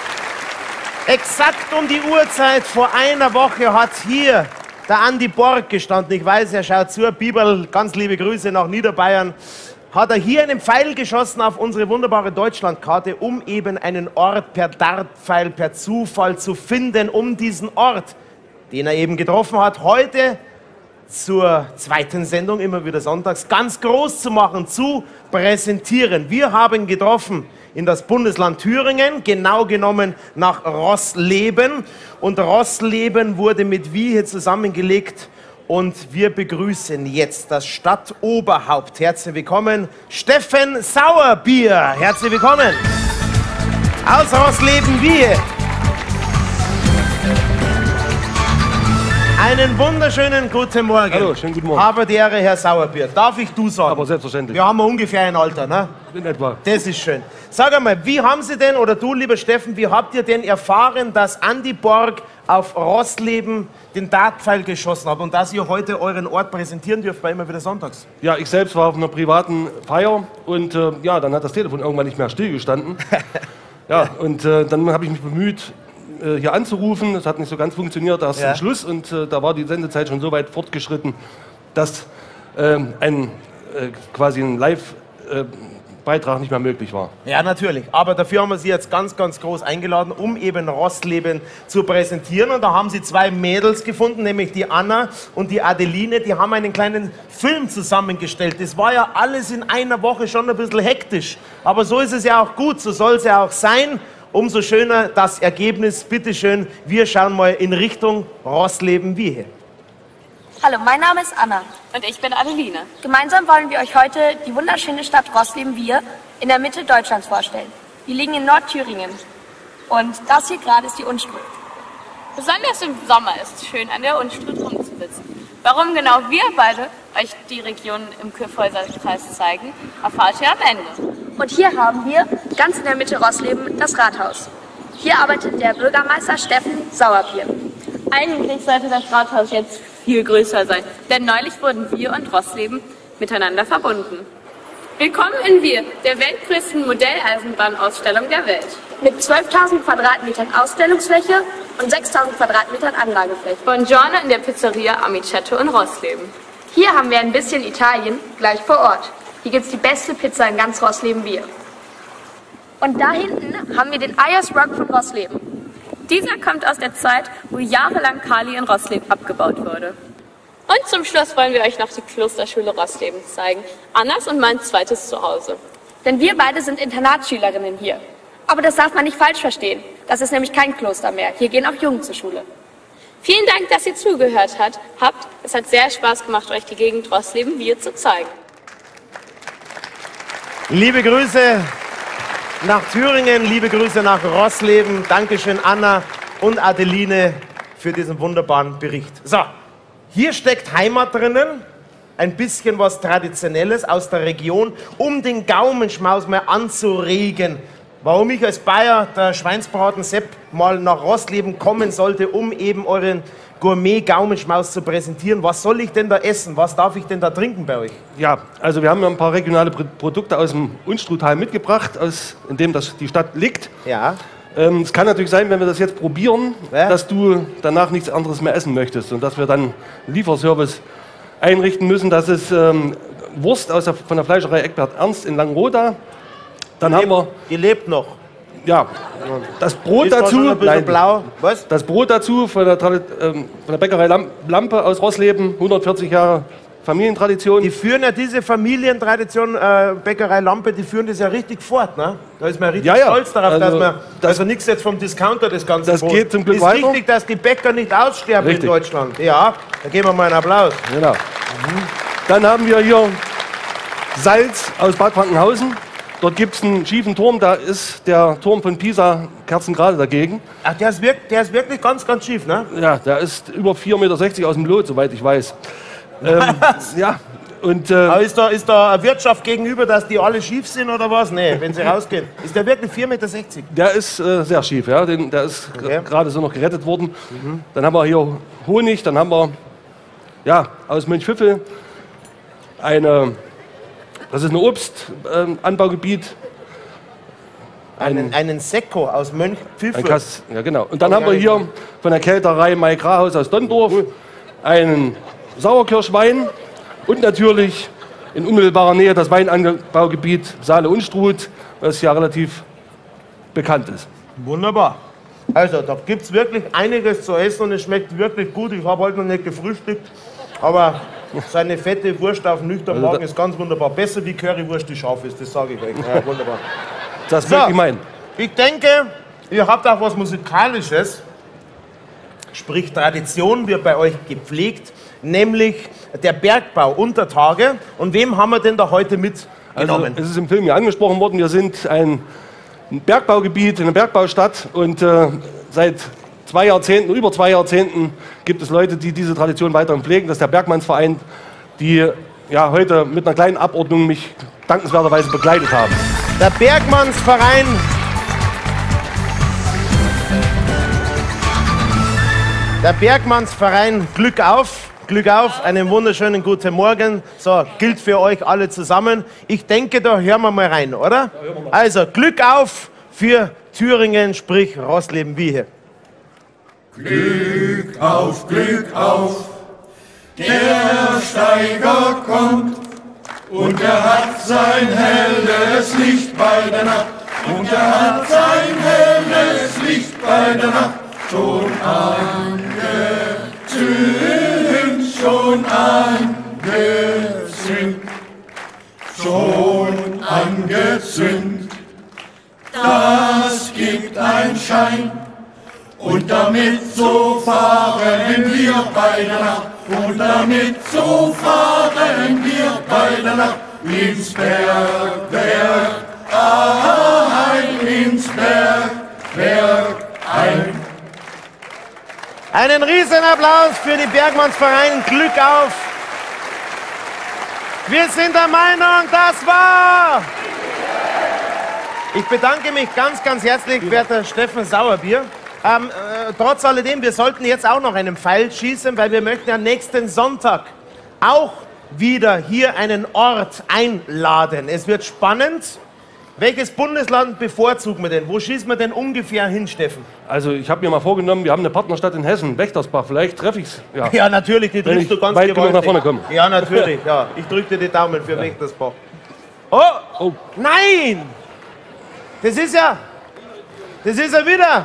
Exakt um die Uhrzeit vor einer Woche hat hier der Andi Borg gestanden. Ich weiß, er schaut zu. Bieberl, ganz liebe Grüße nach Niederbayern. Hat er hier einen Pfeil geschossen auf unsere wunderbare Deutschlandkarte, um eben einen Ort per Dartpfeil, per Zufall zu finden, um diesen Ort, den er eben getroffen hat, heute zur zweiten Sendung, immer wieder sonntags, ganz groß zu machen, zu präsentieren. Wir haben getroffen in das Bundesland Thüringen, genau genommen nach Rossleben. Und Rossleben wurde mit Wiehe zusammengelegt. Und wir begrüßen jetzt das Stadtoberhaupt. Herzlich willkommen, Steffen Sauerbier. Herzlich willkommen. Aus Rossleben-Wiehe. Einen wunderschönen guten Morgen. Hallo, schönen guten Morgen. Habe die Ehre, Herr Sauerbier. Darf ich du sagen? Aber selbstverständlich. Wir haben ungefähr ein Alter, ne? In etwa. Das ist schön. Sag einmal, wie haben Sie denn, oder du, lieber Steffen, wie habt ihr denn erfahren, dass Andi Borg auf Rossleben den Dartpfeil geschossen hat und dass ihr heute euren Ort präsentieren dürft bei immer wieder sonntags? Ja, ich selbst war auf einer privaten Feier und äh, ja, dann hat das Telefon irgendwann nicht mehr stillgestanden. Ja, und äh, dann habe ich mich bemüht, äh, hier anzurufen. Das hat nicht so ganz funktioniert, erst Ja. am Schluss. Und äh, da war die Sendezeit schon so weit fortgeschritten, dass äh, ein äh, quasi ein Live- äh, Beitrag nicht mehr möglich war. Ja, natürlich. Aber dafür haben wir Sie jetzt ganz, ganz groß eingeladen, um eben Rossleben zu präsentieren. Und da haben Sie zwei Mädels gefunden, nämlich die Anna und die Adeline. Die haben einen kleinen Film zusammengestellt. Das war ja alles in einer Woche schon ein bisschen hektisch. Aber so ist es ja auch gut, so soll es ja auch sein. Umso schöner das Ergebnis. Bitte schön, wir schauen mal in Richtung Rossleben-Wiehe. Hallo, mein Name ist Anna. Und ich bin Adeline. Gemeinsam wollen wir euch heute die wunderschöne Stadt Rossleben-Wiehe in der Mitte Deutschlands vorstellen. Wir liegen in Nordthüringen. Und das hier gerade ist die Unstrut. Besonders im Sommer ist es schön, an der Unstrut rumzusitzen. Warum genau wir beide euch die Region im Kyffhäuser-Kreis zeigen, erfahrt ihr am Ende. Und hier haben wir, ganz in der Mitte Rossleben, das Rathaus. Hier arbeitet der Bürgermeister Steffen Sauerbier. Eigentlich sollte das Rathaus jetzt viel größer sein, denn neulich wurden wir und Rossleben miteinander verbunden. Willkommen in Wiehe, der weltgrößten Modelleisenbahnausstellung der Welt. Mit zwölftausend Quadratmetern Ausstellungsfläche und sechstausend Quadratmetern Anlagefläche. Buongiorno in der Pizzeria Amicetto in Rossleben. Hier haben wir ein bisschen Italien gleich vor Ort. Hier gibt es die beste Pizza in ganz Rossleben-Wiehe. Und da hinten haben wir den Ayers Rock von Rossleben. Dieser kommt aus der Zeit, wo jahrelang Kali in Rossleben abgebaut wurde. Und zum Schluss wollen wir euch noch die Klosterschule Rossleben zeigen. Annas und mein zweites Zuhause. Denn wir beide sind Internatsschülerinnen hier. Aber das darf man nicht falsch verstehen. Das ist nämlich kein Kloster mehr. Hier gehen auch Jungen zur Schule. Vielen Dank, dass ihr zugehört habt. habt. Es hat sehr Spaß gemacht, euch die Gegend Rossleben-Wiehe zu zeigen. Liebe Grüße nach Thüringen, liebe Grüße nach Rossleben. Dankeschön, Anna und Adeline, für diesen wunderbaren Bericht. So, hier steckt Heimat drinnen, ein bisschen was Traditionelles aus der Region, um den Gaumenschmaus mal anzuregen. Warum ich als Bayer, der Schweinsbraten Sepp, mal nach Rossleben kommen sollte, um eben euren Gourmet-Gaumenschmaus zu präsentieren. Was soll ich denn da essen? Was darf ich denn da trinken bei euch? Ja, also wir haben ja ein paar regionale Pr- Produkte aus dem Unstruttal mitgebracht, aus, in dem das, die Stadt liegt. Ja. Ähm, es kann natürlich sein, wenn wir das jetzt probieren, Ja. dass du danach nichts anderes mehr essen möchtest und dass wir dann einen Lieferservice einrichten müssen. Das ist ähm, Wurst aus der, von der Fleischerei Eckbert Ernst in Langroda. Dann Die haben wir... Die lebt noch. Ja, das Brot Ist doch dazu, schon ein bisschen blau. Was? das Brot dazu von der, Tradi- ähm, von der Bäckerei Lam- Lampe aus Rossleben, hundertvierzig Jahre Familientradition. Die führen ja diese Familientradition, äh, Bäckerei Lampe, die führen das ja richtig fort, ne? Da ist man richtig Ja, ja. stolz darauf, dass Also, man, das- also nichts jetzt vom Discounter, das ganze Das Brot. geht zum Glück ist weiter. wichtig, dass die Bäcker nicht aussterben Richtig. in Deutschland. Ja, da geben wir mal einen Applaus. Genau. Dann haben wir hier Salz aus Bad Frankenhausen. Dort gibt es einen schiefen Turm, da ist der Turm von Pisa kerzengerade dagegen. Ach, der ist, wirk der ist wirklich ganz, ganz schief, ne? Ja, der ist über vier Meter sechzig aus dem Lot, soweit ich weiß. ähm, ja, Und, äh, Aber ist da, ist da eine Wirtschaft gegenüber, dass die alle schief sind oder was? Nee, wenn sie rausgehen. Ist der wirklich vier Meter sechzig? Der ist äh, sehr schief, ja. Den, der ist Okay. gerade so noch gerettet worden. Mhm. Dann haben wir hier Honig, dann haben wir ja, aus Mönchpfiffel eine, das ist ein Obstanbaugebiet. Einen, einen Sekko aus Mönchpfiffel. Ein Kass, ja, genau. Und dann haben wir hier von der Kälterei Mai Grahaus aus Donndorf einen Sauerkirschwein und natürlich in unmittelbarer Nähe das Weinanbaugebiet Saale-Unstrut, was ja relativ bekannt ist. Wunderbar. Also, da gibt es wirklich einiges zu essen und es schmeckt wirklich gut. Ich habe heute noch nicht gefrühstückt, aber so eine fette Wurst auf nüchtern Also Magen ist ganz wunderbar. Besser wie Currywurst, die scharf ist, das sage ich euch. Ja, wunderbar. Das So. möchte ich meinen. Ich denke, ihr habt auch was Musikalisches, sprich Tradition wird bei euch gepflegt, nämlich der Bergbau unter Tage. Und wem haben wir denn da heute mitgenommen? Also, es ist im Film ja angesprochen worden, wir sind ein Bergbaugebiet, eine Bergbaustadt und äh, seit zwei Jahrzehnten, über zwei Jahrzehnten gibt es Leute, die diese Tradition weiterhin pflegen. Das ist der Bergmannsverein, die ja, heute mit einer kleinen Abordnung mich dankenswerterweise begleitet haben. Der Bergmannsverein. Der Bergmannsverein, Glück auf, Glück auf, einen wunderschönen guten Morgen. So, gilt für euch alle zusammen. Ich denke, da hören wir mal rein, oder? Also, Glück auf für Thüringen, sprich Rossleben-Wiehe. Glück auf, Glück auf, der Steiger kommt und er hat sein helles Licht bei der Nacht und er hat sein helles Licht bei der Nacht schon angezündet, schon angezündet, schon angezündet. Das gibt ein Schein. Und damit so fahren wir bei der Nacht, und damit so fahren wir bei der Nacht ins Bergwerk ein, ins Bergwerk ein. Einen Riesenapplaus für die Bergmannsverein, Glück auf. Wir sind der Meinung, das war... Ich bedanke mich ganz, ganz herzlich, werter Steffen Sauerbier. Ähm, äh, trotz alledem, wir sollten jetzt auch noch einen Pfeil schießen, weil wir möchten ja nächsten Sonntag auch wieder hier einen Ort einladen. Es wird spannend. Welches Bundesland bevorzugen wir denn? Wo schießen wir denn ungefähr hin, Steffen? Also ich habe mir mal vorgenommen, wir haben eine Partnerstadt in Hessen, Wächtersbach, vielleicht treffe ich es. Ja. Ja, natürlich, die Wenn drückst ich du ganz weit genug nach vorne gewaltig. komme. Ja, natürlich, ja. Ich drücke dir die Daumen für Wächtersbach. Oh, oh, nein! Das ist ja, das ist ja wieder,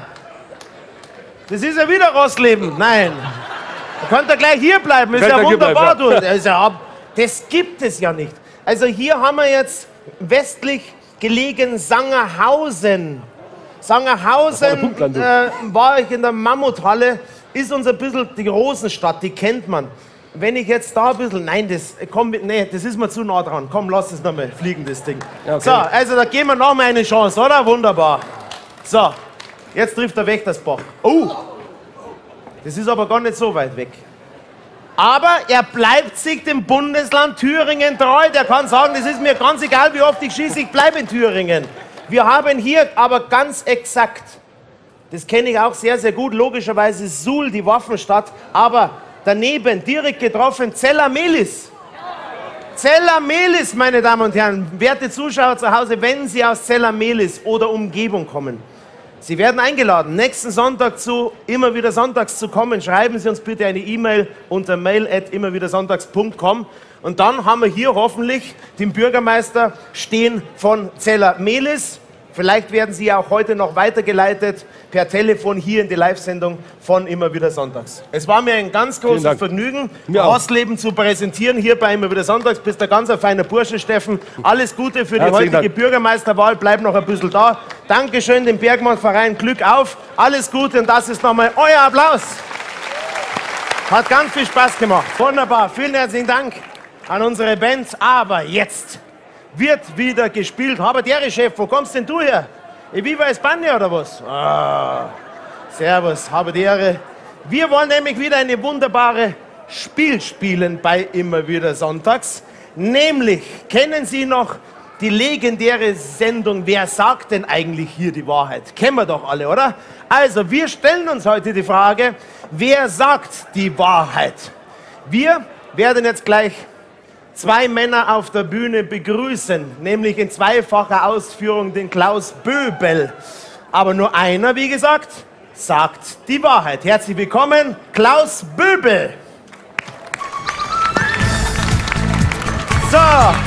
das ist ja wieder Rossleben. Nein, da könnt ihr gleich hier bleiben, ist ja wunderbar. Du. Das, ist ja, das gibt es ja nicht. Also hier haben wir jetzt westlich gelegen Sangerhausen. Sangerhausen äh, war ich in der Mammuthalle, ist uns ein bisschen die Rosenstadt, die kennt man. Wenn ich jetzt da ein bisschen, nein, das, komm, nee, das ist mir zu nah dran. Komm, lass es nochmal fliegen, das Ding. Ja, okay. So, also da geben wir nochmal eine Chance, oder? Wunderbar. So, jetzt trifft der Wächtersbach. Oh, das ist aber gar nicht so weit weg. Aber er bleibt sich dem Bundesland Thüringen treu. Der kann sagen, das ist mir ganz egal, wie oft ich schieße, ich bleibe in Thüringen. Wir haben hier aber ganz exakt, das kenne ich auch sehr, sehr gut, logischerweise Suhl, die Waffenstadt, aber daneben, direkt getroffen, Zella-Mehlis. Zella-Mehlis, meine Damen und Herren, werte Zuschauer zu Hause, wenn Sie aus Zella-Mehlis oder Umgebung kommen, Sie werden eingeladen, nächsten Sonntag zu immer wieder sonntags zu kommen. Schreiben Sie uns bitte eine E-Mail unter mail at immerwiedersonntags punkt com. Und dann haben wir hier hoffentlich den Bürgermeister stehen von Zella-Mehlis. Vielleicht werden Sie auch heute noch weitergeleitet per Telefon hier in die Live-Sendung von Immer wieder Sonntags. Es war mir ein ganz großes Vergnügen, Rossleben zu präsentieren hier bei Immer wieder Sonntags. Bist ein ganz feiner Bursche, Steffen. Alles Gute für die Herzlichen heutige Dank. Bürgermeisterwahl. Bleib noch ein bisschen da. Dankeschön dem Bergmann-Verein. Glück auf. Alles Gute und das ist nochmal euer Applaus. Hat ganz viel Spaß gemacht. Wunderbar. Vielen herzlichen Dank an unsere Band. Aber jetzt wird wieder gespielt. Haberdere, Chef, wo kommst denn du her? Viva España oder was? Ah, servus, Haberdere. Wir wollen nämlich wieder eine wunderbare Spiel spielen bei Immer wieder Sonntags. Nämlich, kennen Sie noch die legendäre Sendung Wer sagt denn eigentlich hier die Wahrheit? Kennen wir doch alle, oder? Also, wir stellen uns heute die Frage, wer sagt die Wahrheit? Wir werden jetzt gleich zwei Männer auf der Bühne begrüßen, nämlich in zweifacher Ausführung den Klaus Böbel. Aber nur einer, wie gesagt, sagt die Wahrheit. Herzlich willkommen, Klaus Böbel. So.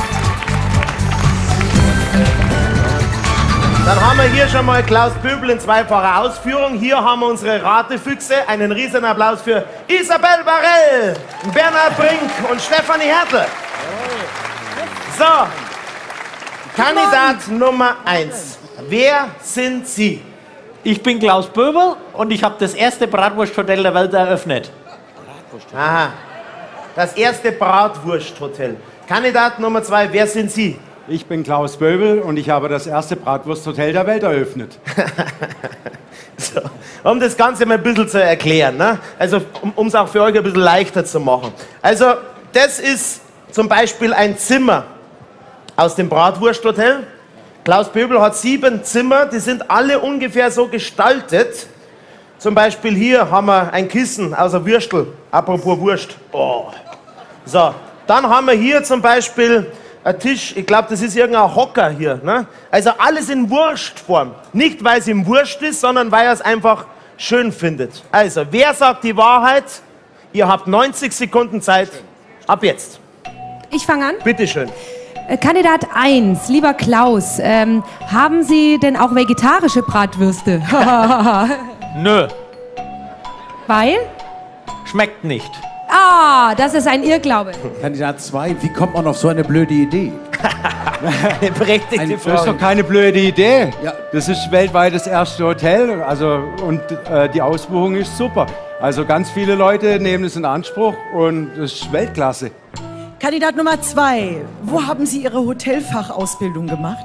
Dann haben wir hier schon mal Klaus Böbel in zweifacher Ausführung. Hier haben wir unsere Ratefüchse. Einen riesen Applaus für Isabel Barell, Bernhard Brink und Stefanie Hertel. So, Kandidat Nummer eins. Wer sind Sie? Ich bin Klaus Böbel und ich habe das erste Bratwursthotel der Welt eröffnet. Aha, das erste Bratwursthotel. Kandidat Nummer zwei, wer sind Sie? Ich bin Klaus Böbel und ich habe das erste Bratwursthotel der Welt eröffnet. So, um das Ganze mal ein bisschen zu erklären, ne? Also um es auch für euch ein bisschen leichter zu machen. Also das ist zum Beispiel ein Zimmer aus dem Bratwursthotel. Klaus Böbel hat sieben Zimmer, die sind alle ungefähr so gestaltet. Zum Beispiel hier haben wir ein Kissen aus der Würstel, apropos Wurst. Oh. So, dann haben wir hier zum Beispiel ein Tisch, ich glaube, das ist irgendein Hocker hier. Ne? Also alles in Wurstform. Nicht, weil es ihm Wurst ist, sondern weil er es einfach schön findet. Also, wer sagt die Wahrheit? Ihr habt neunzig Sekunden Zeit. Ab jetzt. Ich fange an. Bitteschön. Äh, Kandidat eins, lieber Klaus, ähm, haben Sie denn auch vegetarische Bratwürste? Nö. Weil? Schmeckt nicht. Ah, das ist ein Irrglaube. Kandidat zwei, wie kommt man auf so eine blöde Idee? Eine berechtigte Ein, Frage. das ist doch keine blöde Idee. Ja. Das ist weltweit das erste Hotel, also, und äh, die Ausbuchung ist super. Also ganz viele Leute nehmen es in Anspruch und das ist Weltklasse. Kandidat Nummer zwei, wo haben Sie Ihre Hotelfachausbildung gemacht?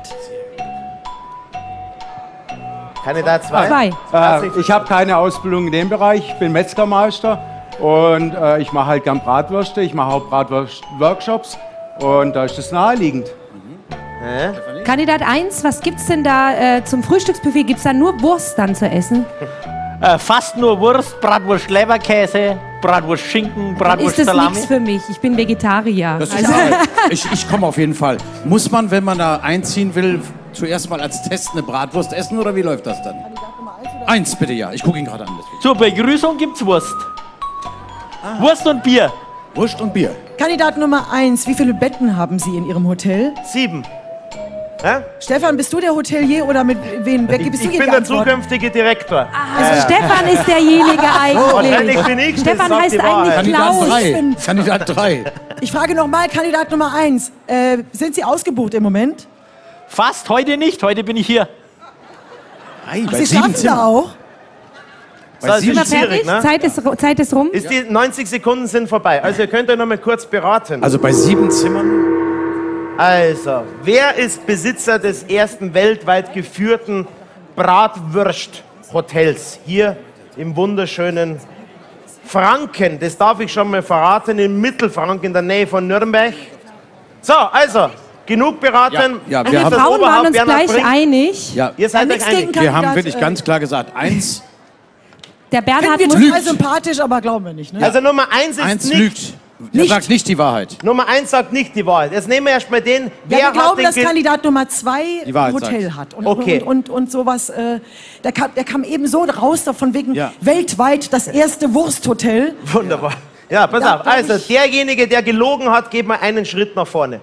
Kandidat zwei. Zwei. Äh, ich habe keine Ausbildung in dem Bereich, ich bin Metzgermeister und äh, ich mache halt gern Bratwürste, ich mache auch Bratwurst-Workshops und da ist das naheliegend. Hä? Kandidat eins, was gibt's denn da äh, zum Frühstücksbuffet? Gibt's da nur Wurst dann zu essen? Äh, fast nur Wurst, Bratwurst Leberkäse, Bratwurst Schinken, Bratwurst Ist das Salami. nichts für mich? Ich bin Vegetarier. Das ist ich ich komme auf jeden Fall. Muss man, wenn man da einziehen will, zuerst mal als Test eine Bratwurst essen oder wie läuft das dann? Eins bitte, ja. Ich gucke ihn gerade an. Deswegen. Zur Begrüßung gibt's Wurst. Ah. Wurst und Bier. Wurst und Bier. Kandidat Nummer eins, wie viele Betten haben Sie in Ihrem Hotel? Sieben. Hä? Stefan, bist du der Hotelier oder mit wem? Wer, Ich, bist ich du bin der zukünftige Direktor. Also Ja. Stefan ist derjenige Wahrscheinlich eigentlich. bin ich, das Stefan sagt heißt die Wahrheit. eigentlich Kandidat Klaus. drei. Kandidat drei. Ich frage nochmal, Kandidat Nummer eins, äh, sind Sie ausgebucht im Moment? Fast, heute nicht, heute bin ich hier. Ei, Ach, bei Sie sieben schlafen da Zimmern. auch? So, es Sind wir ist schwierig, fertig? ne? Zeit, ist, Zeit ist rum. Ist die neunzig Sekunden sind vorbei. Also ihr könnt euch noch mal kurz beraten. Also bei sieben Zimmern. Also, wer ist Besitzer des ersten weltweit geführten Bratwurst-Hotels hier im wunderschönen Franken? Das darf ich schon mal verraten, in Mittelfranken in der Nähe von Nürnberg. So, also, genug beraten. Ja, ja, wir Wir haben- Frauen waren uns Bernhard gleich Brink. einig. Ja, Ihr seid Ja, euch nichts einig. gegen wir haben Kandidat, wirklich äh, ganz klar gesagt, eins, Der Bernhard Finden wir muss... total sympathisch, aber glauben wir nicht. Ne? Also Nummer eins ist eins nicht... lügt. Er sagt nicht die Wahrheit. Nummer eins sagt nicht die Wahrheit. Jetzt nehmen wir erstmal den, Ja, wer wir hat glauben, den dass Ge- Kandidat Nummer zwei Die Wahrheit ein Hotel sagt. hat. Und, Okay. und, und, und sowas. Äh, der, kam, der kam eben so raus, davon wegen Ja. weltweit das erste Wursthotel. Wunderbar. Ja, pass Da auf. glaub Also, ich- derjenige, der gelogen hat, geht mal einen Schritt nach vorne.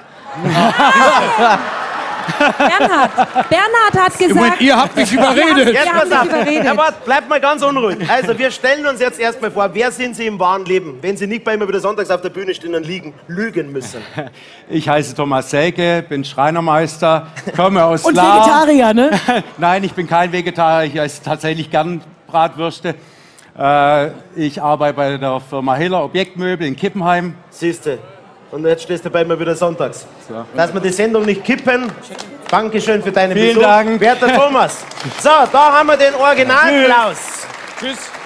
Bernhard. Bernhard hat gesagt... Moment, ihr habt mich überredet. Wir Jetzt haben pass dich auf. überredet. Herr Bart, bleibt mal ganz unruhig. Also, wir stellen uns jetzt erstmal vor, wer sind Sie im wahren Leben, wenn Sie nicht bei immer wieder sonntags auf der Bühne stehen und liegen, lügen müssen? Ich heiße Thomas Selke, bin Schreinermeister, komme aus Und Lahr. Vegetarier, ne? Nein, ich bin kein Vegetarier, ich esse tatsächlich gern Bratwürste. Äh, ich arbeite bei der Firma Hiller Objektmöbel in Kippenheim. Siehste. Und jetzt stehst du bei mir wieder sonntags. So. Lass mir die Sendung nicht kippen. Dankeschön für deinen Vielen Besuch. Dank. Werter Thomas. So, da haben wir den Original Klaus. Tschüss.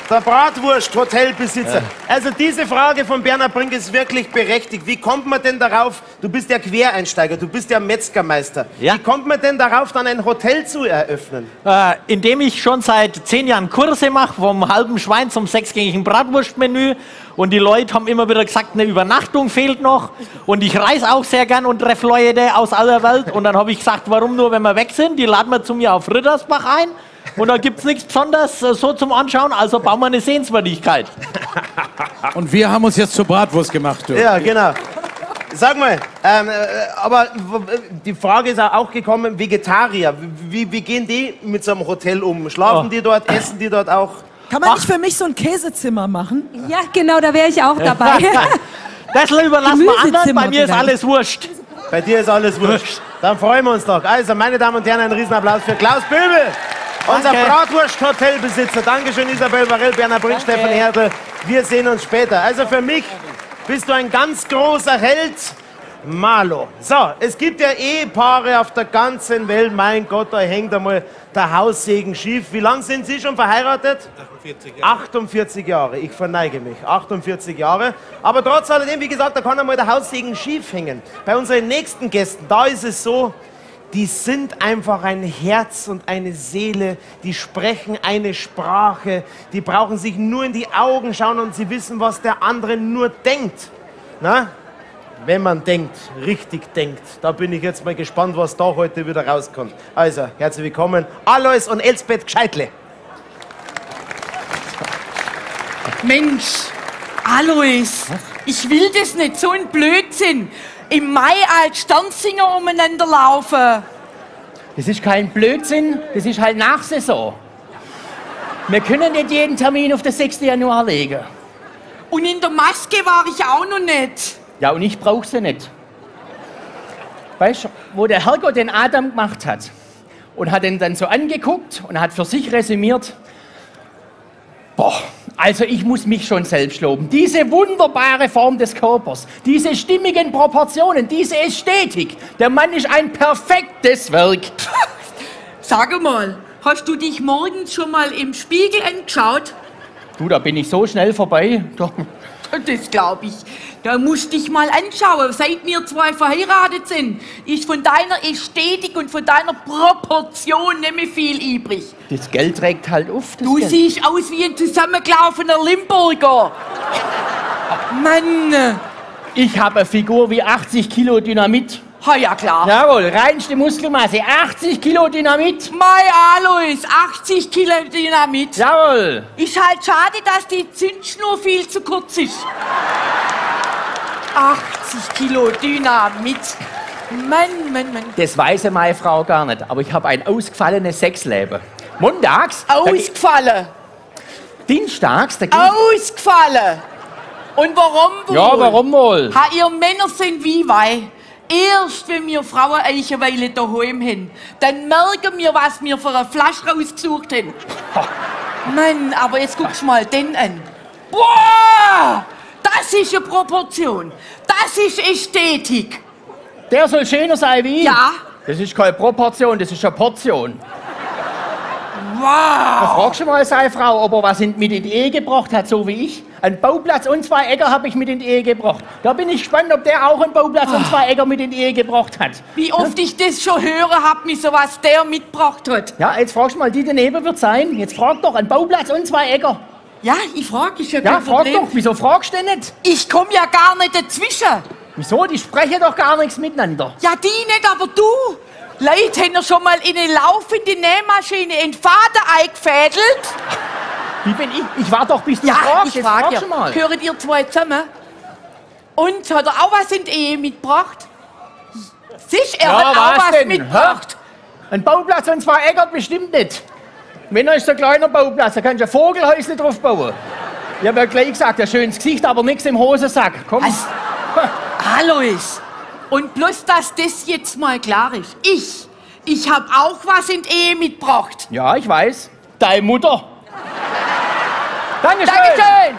der Bratwurst-Hotelbesitzer. Also diese Frage von Bernhard Brink ist wirklich berechtigt. Wie kommt man denn darauf, du bist ja Quereinsteiger, du bist ja Metzgermeister. Ja. Wie kommt man denn darauf, dann ein Hotel zu eröffnen? Äh, indem ich schon seit zehn Jahren Kurse mache, vom halben Schwein zum sechsgängigen Bratwurstmenü. Und die Leute haben immer wieder gesagt, eine Übernachtung fehlt noch. Und ich reise auch sehr gern und treffe Leute aus aller Welt. Und dann habe ich gesagt, warum nur, wenn wir weg sind? Die laden wir zu mir auf Rittersbach ein. Und da gibt es nichts Besonderes äh, so zum Anschauen, also bauen wir eine Sehenswürdigkeit. Und wir haben uns jetzt zur Bratwurst gemacht. Du. Ja, genau. Sag mal, ähm, äh, aber die Frage ist auch gekommen, Vegetarier, wie, wie gehen die mit so einem Hotel um? Schlafen Oh. die dort, essen die dort auch? Kann man nicht für mich so ein Käsezimmer machen? Ja, genau, da wäre ich auch dabei. Das überlassen wir anderen, Gemüsezimmer bei mir ist vielleicht. alles wurscht. Bei dir ist alles wurscht. Dann freuen wir uns doch. Also, meine Damen und Herren, einen Riesenapplaus für Klaus Böbel, unser Danke. Bratwurst-Hotelbesitzer. Dankeschön, Isabel Varell, Bernhard Brink, Stefan Hertel. Wir sehen uns später. Also für mich bist du ein ganz großer Held. Marlo. So, es gibt ja Ehepaare auf der ganzen Welt. Mein Gott, da hängt einmal der Haussegen schief. Wie lange sind Sie schon verheiratet? achtundvierzig Jahre. achtundvierzig Jahre. Ich verneige mich. achtundvierzig Jahre. Aber trotz alledem, wie gesagt, da kann einmal der Haussegen schief hängen. Bei unseren nächsten Gästen, da ist es so, die sind einfach ein Herz und eine Seele, die sprechen eine Sprache, die brauchen sich nur in die Augen schauen und sie wissen, was der andere nur denkt. Na? Wenn man denkt, richtig denkt. Da bin ich jetzt mal gespannt, was da heute wieder rauskommt. Also, herzlich willkommen, Alois und Elsbeth Gscheitle. Mensch, Alois, ich will das nicht, so ein Blödsinn. Im Mai als Sternsinger umeinander laufen. Das ist kein Blödsinn, das ist halt Nachsaison. Wir können nicht jeden Termin auf den sechsten Januar legen. Und in der Maske war ich auch noch nicht. Ja, und ich brauche sie nicht. Weißt du, wo der Herrgott den Adam gemacht hat und hat ihn dann so angeguckt und hat für sich resümiert, boah, also ich muss mich schon selbst loben. Diese wunderbare Form des Körpers, diese stimmigen Proportionen, diese Ästhetik. Der Mann ist ein perfektes Werk. Sag mal, hast du dich morgens schon mal im Spiegel angeschaut? Du, da bin ich so schnell vorbei. Da- Das glaube ich. Da musst du dich mal anschauen, seit wir zwei verheiratet sind. Ist von deiner Ästhetik und von deiner Proportion nicht mehr viel übrig. Das Geld trägt halt auf. Das Du Geld. siehst aus wie ein zusammengelaufener Limburger. Mann. Ich habe eine Figur wie achtzig Kilo Dynamit. Ha, ja klar. Jawohl, reinste Muskelmasse, achtzig Kilo Dynamit. Mai Alois, achtzig Kilo Dynamit. Jawohl. Ist halt schade, dass die Zündschnur viel zu kurz ist. achtzig Kilo Dynamit. Mann, Mann, Mann. Das weiß meine Frau gar nicht, aber ich habe ein ausgefallenes Sexleben. Montags. Ausgefallen. Dienstags. Da Ausgefallen. Und warum wohl? Ja, warum wohl? Ha, ihr Männer sind wie wei. Erst wenn wir Frauen eine Weile daheim haben, dann merken wir, was wir für eine Flasche rausgesucht haben. Mann, aber jetzt guckst du mal den an. Boah! Das ist eine Proportion. Das ist Ästhetik. Der soll schöner sein wie ich? Ja. Das ist keine Proportion, das ist eine Portion. Wow! Da fragst du mal seine Frau, ob er was in- mit in die Ehe gebracht hat, so wie ich. Einen Bauplatz und zwei Äcker habe ich mit in die Ehe gebracht. Da bin ich gespannt, ob der auch einen Bauplatz und zwei Äcker mit in die Ehe gebracht hat. Wie oft ich das schon höre, hab mich so was der mitgebracht hat. Ja, jetzt fragst du mal, die daneben wird sein. Jetzt frag doch, einen Bauplatz und zwei Äcker. Ja, ich frage, ist ja Ja, kein frag Problem. doch, wieso fragst du denn nicht? Ich komme ja gar nicht dazwischen. Wieso? Die sprechen doch gar nichts miteinander. Ja, die nicht, aber du. Leute, haben ja schon mal in eine laufende Nähmaschine einen Faden eingefädelt? Wie bin ich? Ich war doch, bis du ja, fragst. ich Jetzt frage frag ja. schon mal. Höret ihr zwei zusammen? Und hat er auch was in die Ehe mitgebracht? Sicher, er Ja, hat auch was was denn? mitgebracht. Ein Bauplatz und zwei Äcker bestimmt nicht. Wenn er ist ein kleiner Bauplatz, da kannst du ein Vogelhäusle drauf bauen. Ich habe ja gleich gesagt, ein schönes Gesicht, aber nichts im Hosensack. Komm. Alois, und bloß, dass das jetzt mal klar ist. Ich, ich habe auch was in die Ehe mitgebracht. Ja, ich weiß. Deine Mutter. Dankeschön. Dankeschön.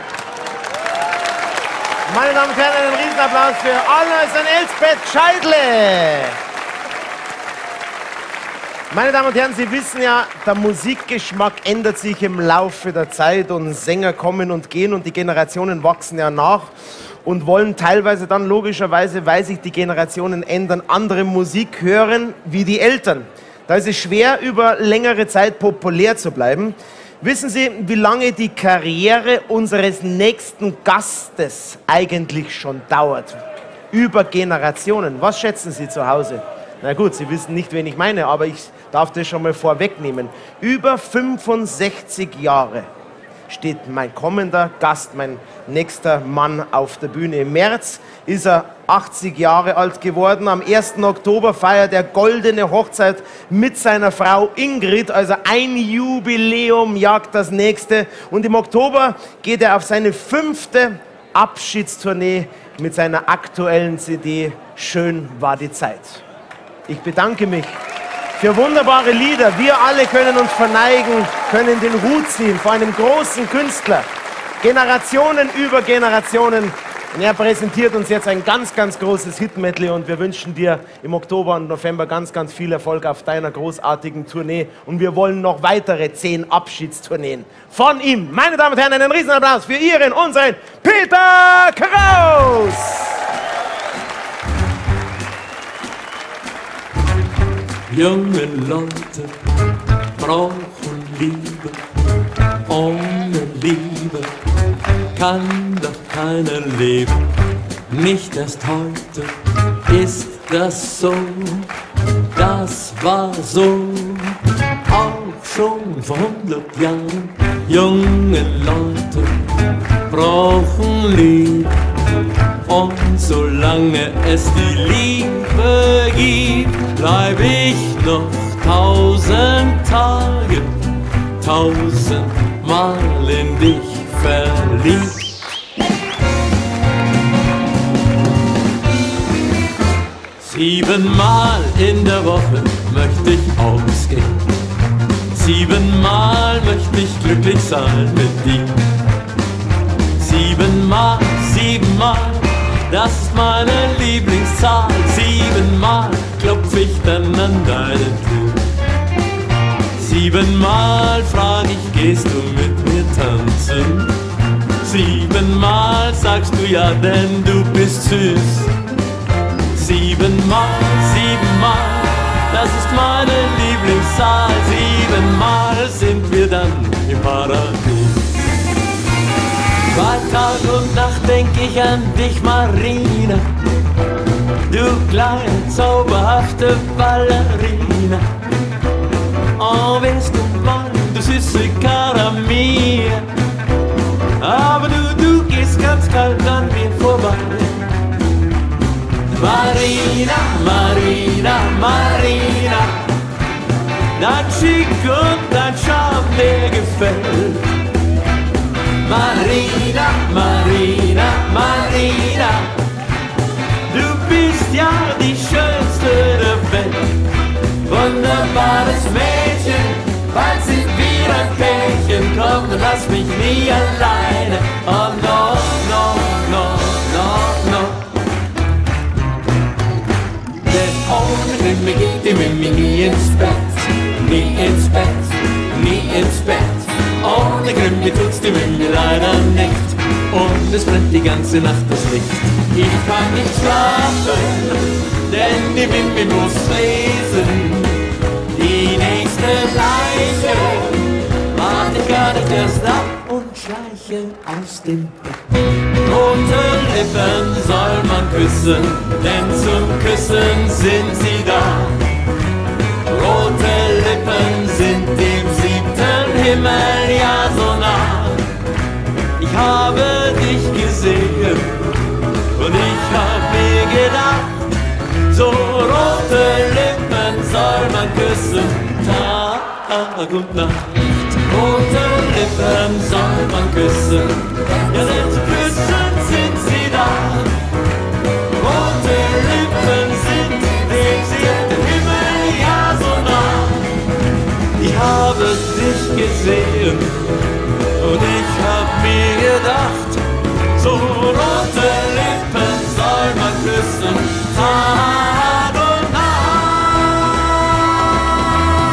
Meine Damen und Herren, einen Riesenapplaus für Alois und Elsbeth Scheidle. Meine Damen und Herren, Sie wissen ja, der Musikgeschmack ändert sich im Laufe der Zeit und Sänger kommen und gehen und die Generationen wachsen ja nach und wollen teilweise dann logischerweise, weil sich die Generationen ändern, andere Musik hören wie die Eltern. Da ist es schwer, über längere Zeit populär zu bleiben. Wissen Sie, wie lange die Karriere unseres nächsten Gastes eigentlich schon dauert? Über Generationen. Was schätzen Sie zu Hause? Na gut, Sie wissen nicht, wen ich meine, aber ich darf das schon mal vorwegnehmen. Über fünfundsechzig Jahre steht mein kommender Gast, mein nächster Mann auf der Bühne. Im März ist er achtzig Jahre alt geworden. Am ersten Oktober feiert er goldene Hochzeit mit seiner Frau Ingrid. Also ein Jubiläum jagt das nächste. Und im Oktober geht er auf seine fünfte Abschiedstournee mit seiner aktuellen C D Schön war die Zeit. Ich bedanke mich für wunderbare Lieder. Wir alle können uns verneigen, können den Hut ziehen vor einem großen Künstler. Generationen über Generationen. Und er präsentiert uns jetzt ein ganz, ganz großes Hit-Medley und wir wünschen dir im Oktober und November ganz, ganz viel Erfolg auf deiner großartigen Tournee. Und wir wollen noch weitere zehn Abschiedstourneen von ihm. Meine Damen und Herren, einen Riesenapplaus für Ihren, unseren Peter Kraus! Junge Leute brauchen Liebe, ohne Liebe kann doch keiner leben. Nicht erst heute ist das so, das war so, auch schon vor hundert Jahren. Junge Leute brauchen Liebe, und solange es die Liebe gibt, bleib ich noch tausend Tage, tausendmal in dich verliebt. Siebenmal in der Woche möchte ich ausgehen, siebenmal möchte ich glücklich sein mit dir. Siebenmal, siebenmal, das ist meine Lieblingszahl. Siebenmal klopf ich dann an deine Tür. Siebenmal frag ich, gehst du mit mir tanzen? Siebenmal sagst du ja, denn du bist süß. Siebenmal, siebenmal, das ist meine Lieblingszahl. Siebenmal sind wir dann im Paradies. Bei Tag und Nacht denk ich an dich, Marina, du kleine, zauberhafte Ballerina. Oh, wärst du mal, du süße Cara mia. Aber du, du gehst ganz kalt an mir vorbei. Marina, Marina, Marina, dein Schick und dein Charme, der gefällt. Marina, Marina, Marina, du bist ja die Schönste der Welt. Wunderbares Mädchen, bald sind wir ein Pärchen. Komm, lass mich nie alleine. Oh no, no, no, no, no. Denn ohne Krimi geht die Mimi nie ins Bett, nie ins Bett, nie ins Bett. Ohne Krimi tut's die Mimi leider nicht, und es brennt die ganze Nacht das Licht. Ich kann nicht schlafen, denn die Mimi muss lesen. Die nächste Leiche warte ich gar nicht erst ab und schleiche aus dem Bett. Rote Lippen soll man küssen, denn zum Küssen sind sie da. Rote Lippen sind dem siebten Himmel ja so nah. Ich habe dich gesehen und ich hab mir gedacht, so rote Lippen soll man küssen, Tag und Nacht. Rote Lippen soll man küssen, ja denn zu küssen sind sie da. Rote Lippen sind dem siebten Himmel ja so nah. Ich habe dich gesehen und ich hab mir gedacht, so rote Lippen soll man küssen, Tag und Nacht.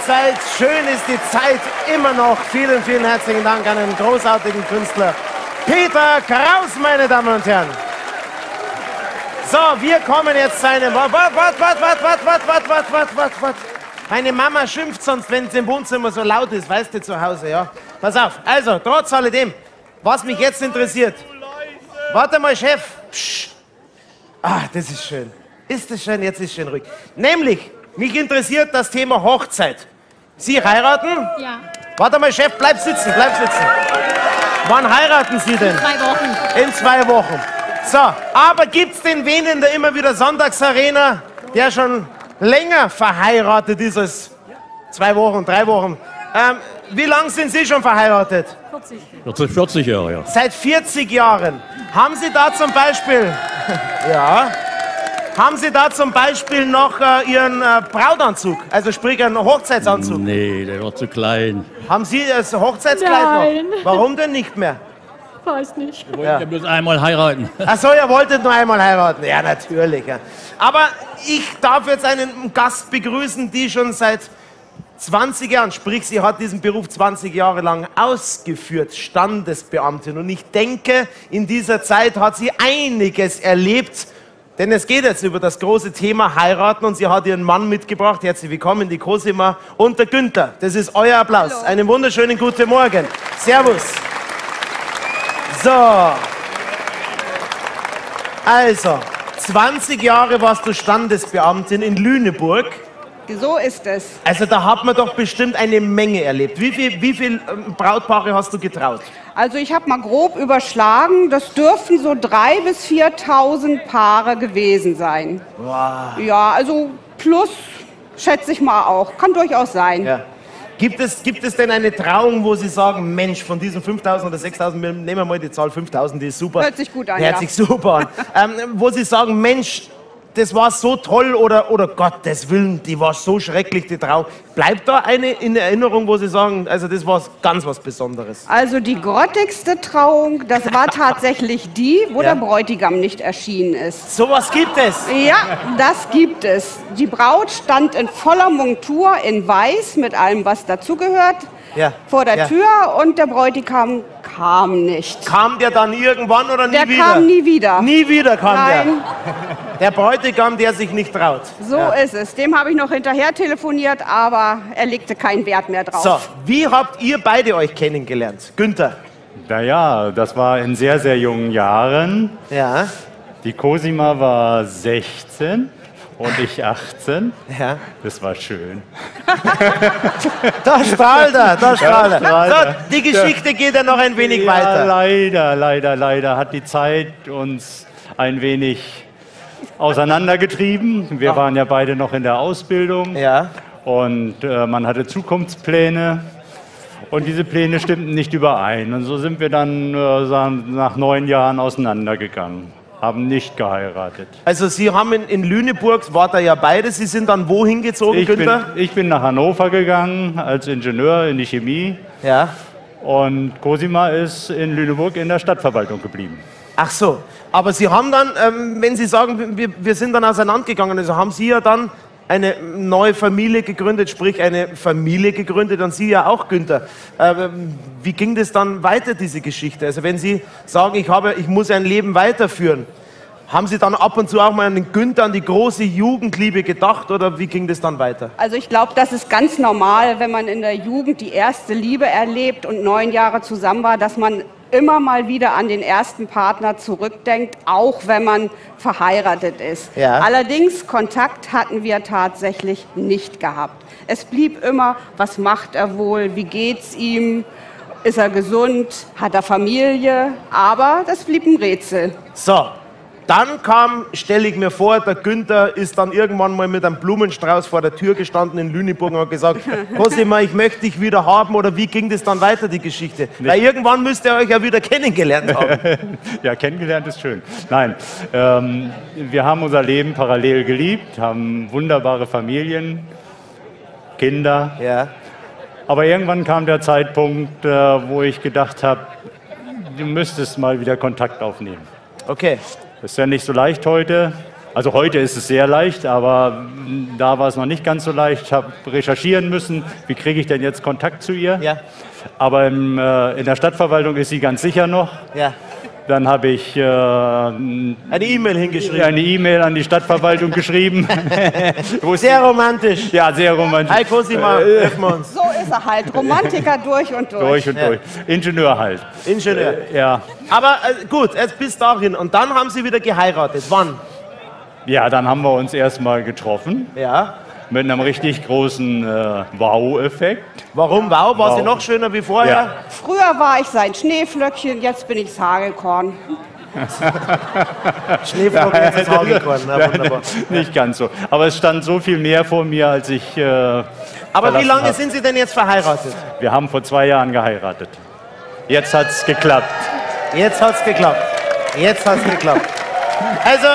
seid. Schön ist die Zeit immer noch. Vielen, vielen herzlichen Dank an einen großartigen Künstler, Peter Kraus, meine Damen und Herren. So, wir kommen jetzt zu einem... Wart, wart, wart, wart, wart, wart, wart, wart, wart, wart, wart, wart. Meine Mama schimpft sonst, wenn es im Wohnzimmer so laut ist, weißt du, zu Hause, ja? Pass auf, also, trotz alledem, was mich jetzt interessiert... Warte mal, Chef. Psch. Ah, das ist schön. Ist das schön? Jetzt ist schön ruhig. Nämlich, mich interessiert das Thema Hochzeit. Sie heiraten? Ja. Warte mal, Chef, bleib sitzen, bleib sitzen. Wann heiraten Sie denn? In zwei Wochen. In zwei Wochen. So, aber gibt's den wen in der immer wieder Sonntagsarena, der schon länger verheiratet ist als zwei Wochen, drei Wochen? Ähm, wie lange sind Sie schon verheiratet? vierzig. vierzig Jahre, ja. Seit vierzig Jahren. Haben Sie da zum Beispiel, ja, haben Sie da zum Beispiel noch äh, Ihren äh, Brautanzug, also sprich einen Hochzeitsanzug? Nee, der war zu klein. Haben Sie das Hochzeitskleid Nein. noch? Warum denn nicht mehr? Weiß nicht. Ich wollte Ja. ja bloß einmal heiraten. Ach so, ihr wolltet nur einmal heiraten. Ja, natürlich. Ja. Aber ich darf jetzt einen Gast begrüßen, die schon seit zwanzig Jahren, sprich, sie hat diesen Beruf zwanzig Jahre lang ausgeführt, Standesbeamtin. Und ich denke, in dieser Zeit hat sie einiges erlebt, denn es geht jetzt über das große Thema Heiraten und sie hat ihren Mann mitgebracht. Herzlich willkommen, die Cosima und der Günther. Das ist euer Applaus. Hallo. Einen wunderschönen guten Morgen. Servus. So. Also, zwanzig Jahre warst du Standesbeamtin in Lüneburg. So ist es. Also da hat man doch bestimmt eine Menge erlebt. Wie viel, wie viel ähm, Brautpaare hast du getraut? Also ich habe mal grob überschlagen, das dürften so dreitausend bis viertausend Paare gewesen sein. Wow. Ja, also plus schätze ich mal auch. Kann durchaus sein. Ja. Gibt es, gibt es denn eine Trauung, wo Sie sagen, Mensch, von diesen fünftausend oder sechstausend, wir nehmen wir mal die Zahl fünftausend, die ist super. Hört sich gut an, Hört ja. sich super an. ähm, wo Sie sagen, Mensch, das war so toll oder, oder Gottes Willen, die war so schrecklich, die Trauung. Bleibt da eine in Erinnerung, wo Sie sagen, also das war ganz was Besonderes? Also die grottigste Trauung, das war tatsächlich die, wo Ja. der Bräutigam nicht erschienen ist. Sowas gibt es? Ja, das gibt es. Die Braut stand in voller Montur, in weiß, mit allem, was dazugehört, Ja. vor der ja. Tür und der Bräutigam kam nicht. Kam der dann irgendwann oder nie Der wieder? kam nie wieder. Nie wieder kam Nein. der. Der Bräutigam, der sich nicht traut. So Ja. ist es. Dem habe ich noch hinterher telefoniert, aber er legte keinen Wert mehr drauf. So, wie habt ihr beide euch kennengelernt? Günther? Naja, das war in sehr, sehr jungen Jahren. Ja. Die Cosima war sechzehn und ich achtzehn. Ja. Das war schön. Da strahlt er, da strahlt er. strahlt So, er. die Geschichte geht ja noch ein wenig ja, weiter. Leider, leider, leider hat die Zeit uns ein wenig auseinandergetrieben. Wir Ach. waren ja beide noch in der Ausbildung. Ja. Und äh, man hatte Zukunftspläne. Und diese Pläne stimmten nicht überein. Und so sind wir dann äh, sagen, nach neun Jahren auseinandergegangen. Haben nicht geheiratet. Also Sie haben in, in Lüneburg, wart ihr ja beide, Sie sind dann wohin gezogen, Ich bin, Günther? ich bin nach Hannover gegangen als Ingenieur in die Chemie. Ja. Und Cosima ist in Lüneburg in der Stadtverwaltung geblieben. Ach so, aber Sie haben dann, ähm, wenn Sie sagen, wir, wir sind dann auseinandergegangen, also haben Sie ja dann eine neue Familie gegründet, sprich eine Familie gegründet und Sie ja auch, Günther. Ähm, wie ging das dann weiter, diese Geschichte? Also wenn Sie sagen, ich, habe, ich muss ein Leben weiterführen, haben Sie dann ab und zu auch mal an den Günther, an die große Jugendliebe gedacht oder wie ging das dann weiter? Also ich glaube, das ist ganz normal, wenn man in der Jugend die erste Liebe erlebt und neun Jahre zusammen war, dass man immer mal wieder an den ersten Partner zurückdenkt, auch wenn man verheiratet ist. Ja. Allerdings Kontakt hatten wir tatsächlich nicht gehabt. Es blieb immer, was macht er wohl, wie geht's ihm, ist er gesund, hat er Familie, aber das blieb ein Rätsel. So, dann kam, stelle ich mir vor, der Günther ist dann irgendwann mal mit einem Blumenstrauß vor der Tür gestanden in Lüneburg und hat gesagt, Cosima, ich möchte dich wieder haben, oder wie ging das dann weiter, die Geschichte? Weil irgendwann müsst ihr euch ja wieder kennengelernt haben. Ja, kennengelernt ist schön. Nein, ähm, wir haben unser Leben parallel geliebt, haben wunderbare Familien, Kinder. Ja. Aber irgendwann kam der Zeitpunkt, äh, wo ich gedacht habe, du müsstest mal wieder Kontakt aufnehmen. Okay. Das ist ja nicht so leicht heute. Also heute ist es sehr leicht, aber da war es noch nicht ganz so leicht. Ich habe recherchieren müssen, wie kriege ich denn jetzt Kontakt zu ihr. Ja. Aber im, äh, in der Stadtverwaltung ist sie ganz sicher noch. Ja. Dann habe ich äh, eine E-Mail hingeschrieben. Eine E-Mail an die Stadtverwaltung geschrieben. Sehr romantisch. Ja, sehr romantisch. Hi Cosima, Äh, treffen wir uns. So ist er halt. Romantiker durch und durch. Durch und Ja. durch. Ingenieur halt. Ingenieur. Äh, ja. Aber äh, gut, jetzt bis dahin. Und dann haben Sie wieder geheiratet. Wann? Ja, dann haben wir uns erstmal getroffen. Ja. Mit einem richtig großen äh, Wow-Effekt. Warum Wow? War Wow. sie noch schöner wie vorher? Ja. Früher war ich sein Schneeflöckchen, jetzt bin ich das Hagelkorn. Schneeflocken ist das Hagelkorn. Na, wunderbar. Nicht ganz so. Aber es stand so viel mehr vor mir, als ich. Äh, Aber wie verlassen lange hab. sind Sie denn jetzt verheiratet? Wir haben vor zwei Jahren geheiratet. Jetzt hat es geklappt. Jetzt hat's geklappt. Jetzt hat's geklappt. Also,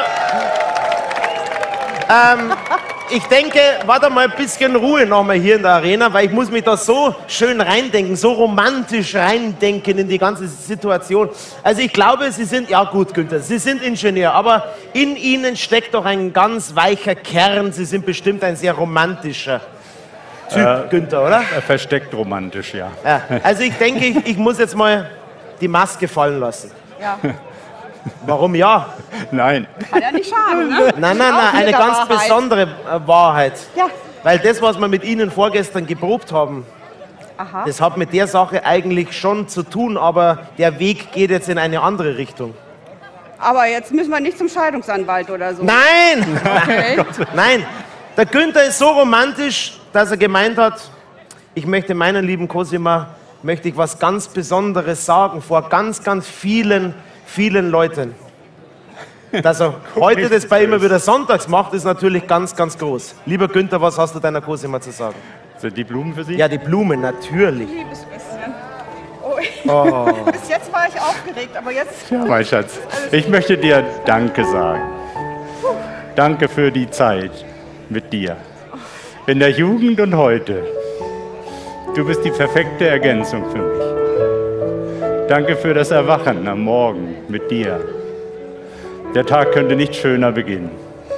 ähm, ich denke, warte mal ein bisschen Ruhe nochmal hier in der Arena, weil ich muss mich da so schön reindenken, so romantisch reindenken in die ganze Situation. Also ich glaube, Sie sind, ja gut, Günther, Sie sind Ingenieur, aber in Ihnen steckt doch ein ganz weicher Kern. Sie sind bestimmt ein sehr romantischer Typ, Äh, Günther, oder? äh, Versteckt romantisch, ja. Ja, also ich denke, ich, ich muss jetzt mal die Maske fallen lassen. Ja. Warum ja? Nein. Kann ja nicht schaden, ne? Nein, nein, Auch nein, eine mit der ganz Wahrheit. besondere äh, Wahrheit. Ja. Weil das, was wir mit Ihnen vorgestern geprobt haben, Aha. das hat mit der Sache eigentlich schon zu tun, aber der Weg geht jetzt in eine andere Richtung. Aber jetzt müssen wir nicht zum Scheidungsanwalt oder so. Nein! Okay. Nein! Der Günther ist so romantisch, dass er gemeint hat, ich möchte meinen lieben Cosima, möchte ich was ganz Besonderes sagen vor ganz, ganz vielen, vielen Leuten. Dass er heute das bei immer wieder sonntags macht, ist natürlich ganz, ganz groß. Lieber Günther, was hast du deiner Cosima zu sagen? Sind die Blumen für Sie? Ja, die Blumen, natürlich. Liebes bisschen. Oh. Oh. Bis jetzt war ich aufgeregt, aber jetzt... Ja, mein Schatz, ich möchte dir Danke sagen. Danke für die Zeit mit dir. In der Jugend und heute. Du bist die perfekte Ergänzung für mich. Danke für das Erwachen am Morgen mit dir. Der Tag könnte nicht schöner beginnen.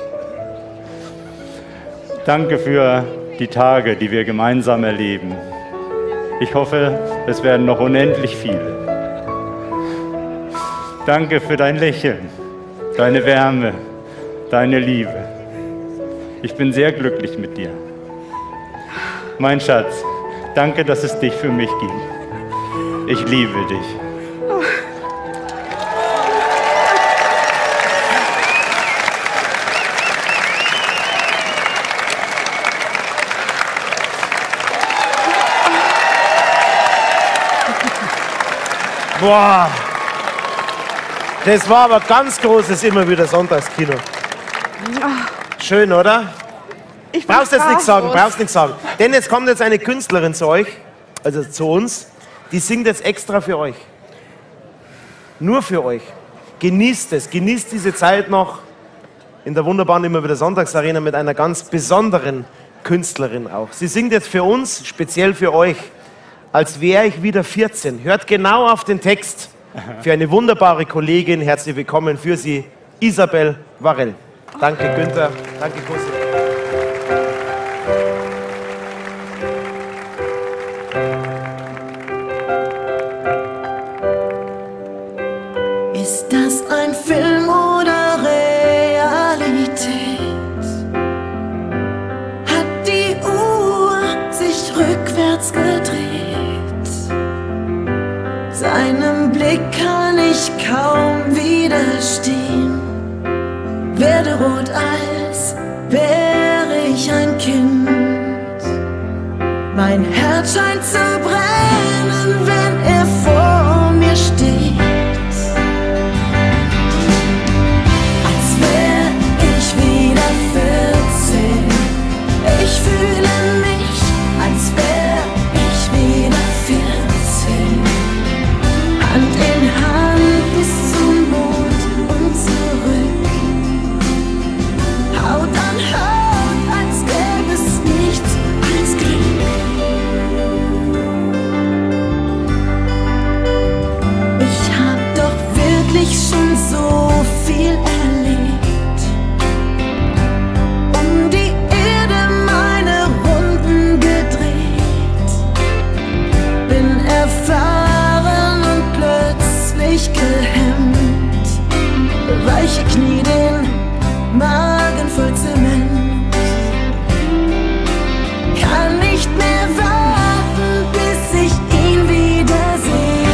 Danke für die Tage, die wir gemeinsam erleben. Ich hoffe, es werden noch unendlich viele. Danke für dein Lächeln, deine Wärme, deine Liebe. Ich bin sehr glücklich mit dir. Mein Schatz, danke, dass es dich für mich gibt. Ich liebe dich. Boah, das war aber ganz großes immer wieder Sonntagskino. Schön, oder? Ich bin brauchst jetzt nichts sagen, sprachlos. brauchst nichts sagen. Denn jetzt kommt jetzt eine Künstlerin zu euch, also zu uns, die singt jetzt extra für euch. Nur für euch. Genießt es, genießt diese Zeit noch in der wunderbaren immer wieder Sonntagsarena mit einer ganz besonderen Künstlerin auch. Sie singt jetzt für uns, speziell für euch, als wäre ich wieder vierzehn. Hört genau auf den Text. Für eine wunderbare Kollegin, herzlich willkommen für Sie, Isabel Varell. Danke, Günther. Danke, Kussi. Ist das ein Film oder Realität? Hat die Uhr sich rückwärts gedreht? Seinem Blick kann ich kaum widerstehen. Werde rot, als wäre ich ein Kind. Mein Herz scheint zu brennen, wenn er vor mir steht. Als wär ich wieder vierzehn. Ich fühle mich, als wär ich wieder vierzehn. Hand in Hand bis zum Mond und zurück. Haut an Haut, als gäbe es nichts als Glück. Ich knie den Magen voll Zement. Kann nicht mehr warten, bis ich ihn wiedersehe.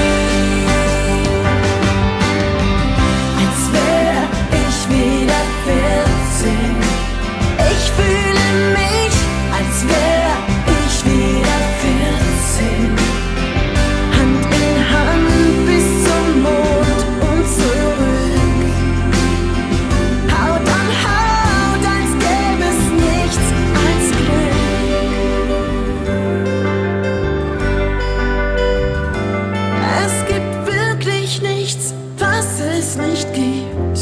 Als wär ich wieder vierzehn. Ich fühle mich, als wär ich wieder vierzehn. Hand in Hand bis zum Mond und zurück. Haut an Haut, als gäbe es nichts als Glück. Es gibt wirklich nichts, was es nicht gibt.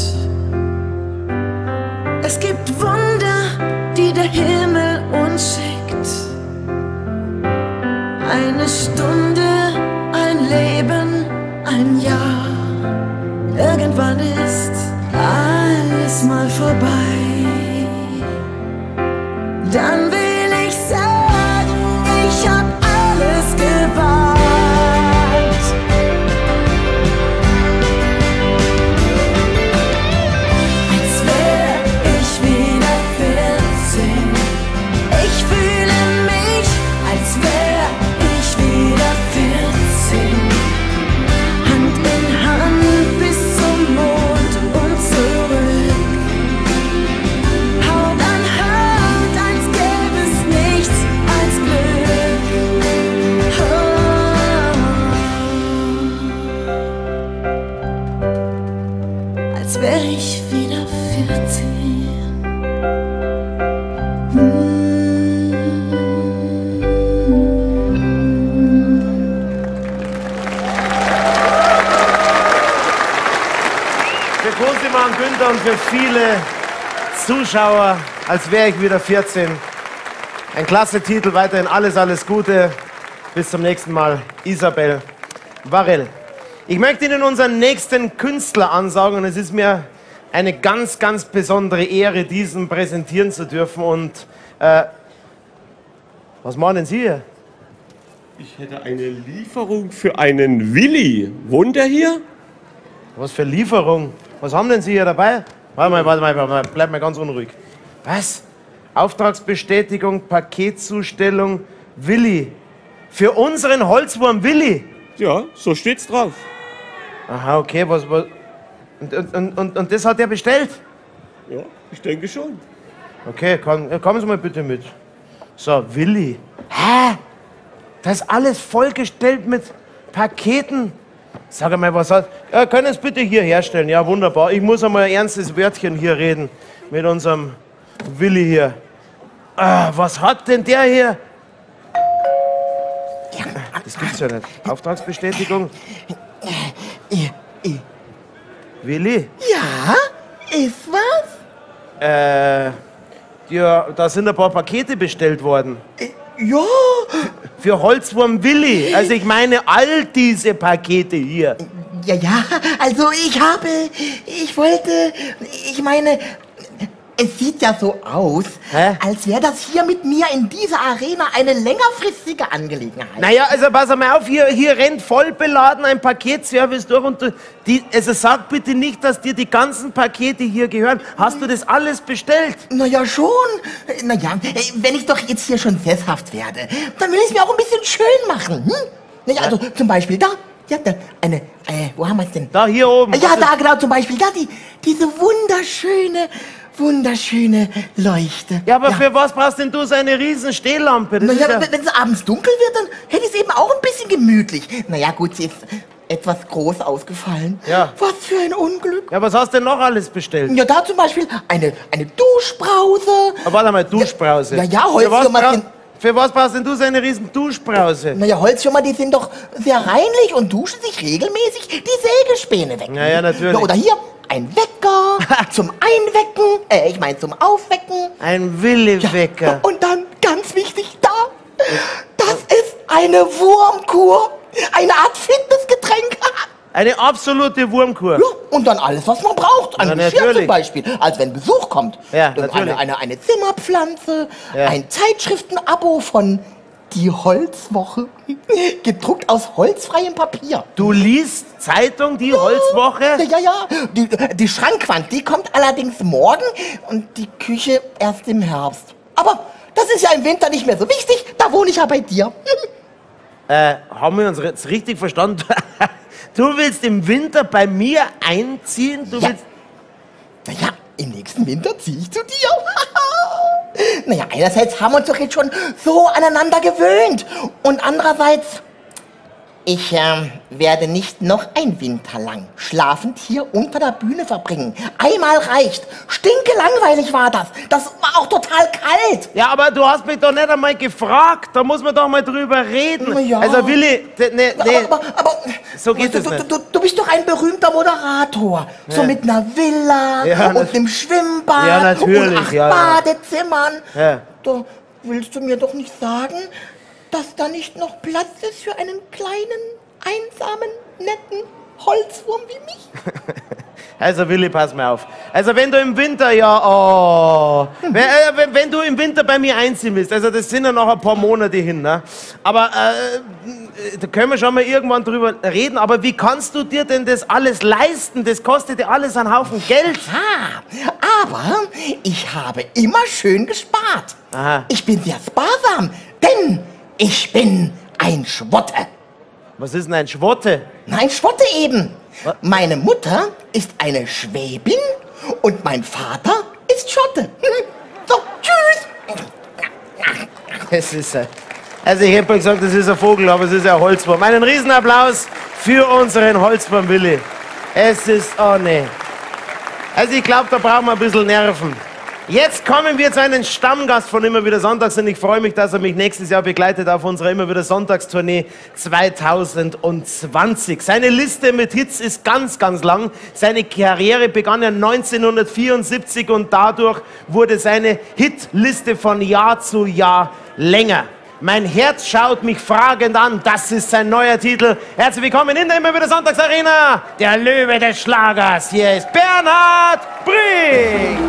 Es gibt Wunder, die der Himmel uns schickt. Eine Stunde, ein Leben, ein Jahr. Irgendwann ist alles mal vorbei. Dann will ich sagen, ich hab alles gewagt. Als wär ich wieder vierzehn. Ich fühle mich, als wär ich wieder vierzehn. Hand in Hand bis zum Mond und zurück. Haut an Haut, als gäbe es nichts als Glück. Oh. Als wär ich wieder vierzehn. Für Cosima und Günther und für viele Zuschauer, als wäre ich wieder vierzehn. Ein klasse Titel, weiterhin alles, alles Gute. Bis zum nächsten Mal, Isabel Varell. Ich möchte Ihnen unseren nächsten Künstler ansagen und es ist mir eine ganz, ganz besondere Ehre, diesen präsentieren zu dürfen. Und äh, was meinen Sie hier? Ich hätte eine Lieferung für einen Willi. Wohnt er hier? Was für Lieferung? Was haben denn Sie hier dabei? Warte mal, warte mal, warte mal, bleib mal ganz unruhig. Was? Auftragsbestätigung, Paketzustellung, Willi. Für unseren Holzwurm Willi? Ja, so steht's drauf. Aha, okay, was, was und, und, und, und das hat er bestellt? Ja, ich denke schon. Okay, komm, kommen Sie mal bitte mit. So, Willi. Hä? Das ist alles vollgestellt mit Paketen. Sag mal, was hat... Ja, können Sie es bitte hier herstellen? Ja, wunderbar. Ich muss einmal ein ernstes Wörtchen hier reden mit unserem Willi hier. Ah, was hat denn der hier? Das gibt's ja nicht. Auftragsbestätigung. Willi? Ja, ist was? Äh, ja, da sind ein paar Pakete bestellt worden. Ja. Für Holzwurm Willi. Also ich meine all diese Pakete hier. Ja, ja, also ich habe, ich wollte, ich meine, es sieht ja so aus, Hä? als wäre das hier mit mir in dieser Arena eine längerfristige Angelegenheit. Naja, also pass mal auf, hier, hier rennt voll beladen ein Paketservice durch und du, die, also sag bitte nicht, dass dir die ganzen Pakete hier gehören. Hast du das alles bestellt? Naja, schon. Naja, wenn ich doch jetzt hier schon sesshaft werde, dann will ich es mir auch ein bisschen schön machen. Hm? Naja, also zum Beispiel da. Ja, da, eine, äh, wo haben wir es denn? Da, hier oben. Ja, da, genau, zum Beispiel da, die, diese wunderschöne, wunderschöne Leuchte. Ja, aber ja. für was brauchst denn du so eine riesen Stehlampe? Das Naja, ist ja wenn es abends dunkel wird, dann hätte ich es eben auch ein bisschen gemütlich. Naja, gut, sie ist etwas groß ausgefallen. Ja. Was für ein Unglück. Ja, was hast du denn noch alles bestellt? Ja, da zum Beispiel eine, eine Duschbrause. Aber warte mal, Duschbrause. Ja, ja, Für was, Holzwürmer bra sind... für was brauchst denn du so eine riesen Duschbrause? Naja, Holzschwimmer, die sind doch sehr reinlich und duschen sich regelmäßig die Sägespäne weg. Ja, ja, natürlich. Ja, oder hier ein Wecker zum Einwecken, äh, ich meine zum Aufwecken. Ein Willi-Wecker. Ja, und dann, ganz wichtig, da, das ist eine Wurmkur, eine Art Fitnessgetränk. Eine absolute Wurmkur. Ja, und dann alles, was man braucht. Ein Ja, Geschirr natürlich. zum Beispiel, als wenn Besuch kommt. Ja, Dann natürlich. Eine, eine, eine Zimmerpflanze, Ja. ein Zeitschriftenabo von Die Holzwoche. Gedruckt aus holzfreiem Papier. Du liest Zeitung, die Holzwoche? Ja, ja, ja. Die, die Schrankwand, die kommt allerdings morgen und die Küche erst im Herbst. Aber das ist ja im Winter nicht mehr so wichtig, da wohne ich ja bei dir. Äh, haben wir uns jetzt richtig verstanden? Du willst im Winter bei mir einziehen? Du Ja. willst... Naja, im nächsten Winter ziehe ich zu dir. Naja, einerseits haben wir uns doch jetzt schon so aneinander gewöhnt. Und andererseits, ich ähm, werde nicht noch ein Winter lang schlafend hier unter der Bühne verbringen. Einmal reicht. Stinke langweilig war das. Das war auch total kalt. Ja, aber du hast mich doch nicht einmal gefragt. Da muss man doch mal drüber reden. Na ja. Also Willi, ne, ne, Aber, aber, aber so geht du, es du, nicht. du, du bist doch ein berühmter Moderator. So Ja. mit einer Villa Ja, und nat- einem Schwimmbad Ja, natürlich, und acht ja, ja. Badezimmern. Ja. Da willst du mir doch nicht sagen, dass da nicht noch Platz ist für einen kleinen, einsamen, netten Holzwurm wie mich? Also Willi, pass mal auf. Also wenn du im Winter, ja, oh, wenn, äh, wenn, wenn du im Winter bei mir einziehen willst, also das sind ja noch ein paar Monate hin, ne? Aber äh, da können wir schon mal irgendwann drüber reden, aber wie kannst du dir denn das alles leisten? Das kostet dir alles einen Haufen Geld. Ah, aber ich habe immer schön gespart. Aha. Ich bin sehr sparsam, denn ich bin ein Schwotte. Was ist denn ein Schwotte? Nein, Schwotte eben. Meine Mutter ist eine Schwäbin und mein Vater ist Schotte. So, tschüss. Das ist ein, also ich hätte mal gesagt, das ist ein Vogel, aber es ist ein Holzwurm. Einen Riesenapplaus für unseren Holzwurm Willi. Es ist, oh nee. Also ich glaube, da brauchen wir ein bisschen Nerven. Jetzt kommen wir zu einem Stammgast von Immer wieder Sonntags und ich freue mich, dass er mich nächstes Jahr begleitet auf unserer Immer wieder Sonntagstournee zweitausendzwanzig. Seine Liste mit Hits ist ganz, ganz lang. Seine Karriere begann ja neunzehnhundertvierundsiebzig und dadurch wurde seine Hitliste von Jahr zu Jahr länger. Mein Herz schaut mich fragend an, das ist sein neuer Titel. Herzlich willkommen in der Immer wieder Sonntagsarena, der Löwe des Schlagers. Hier ist Bernhard Brink.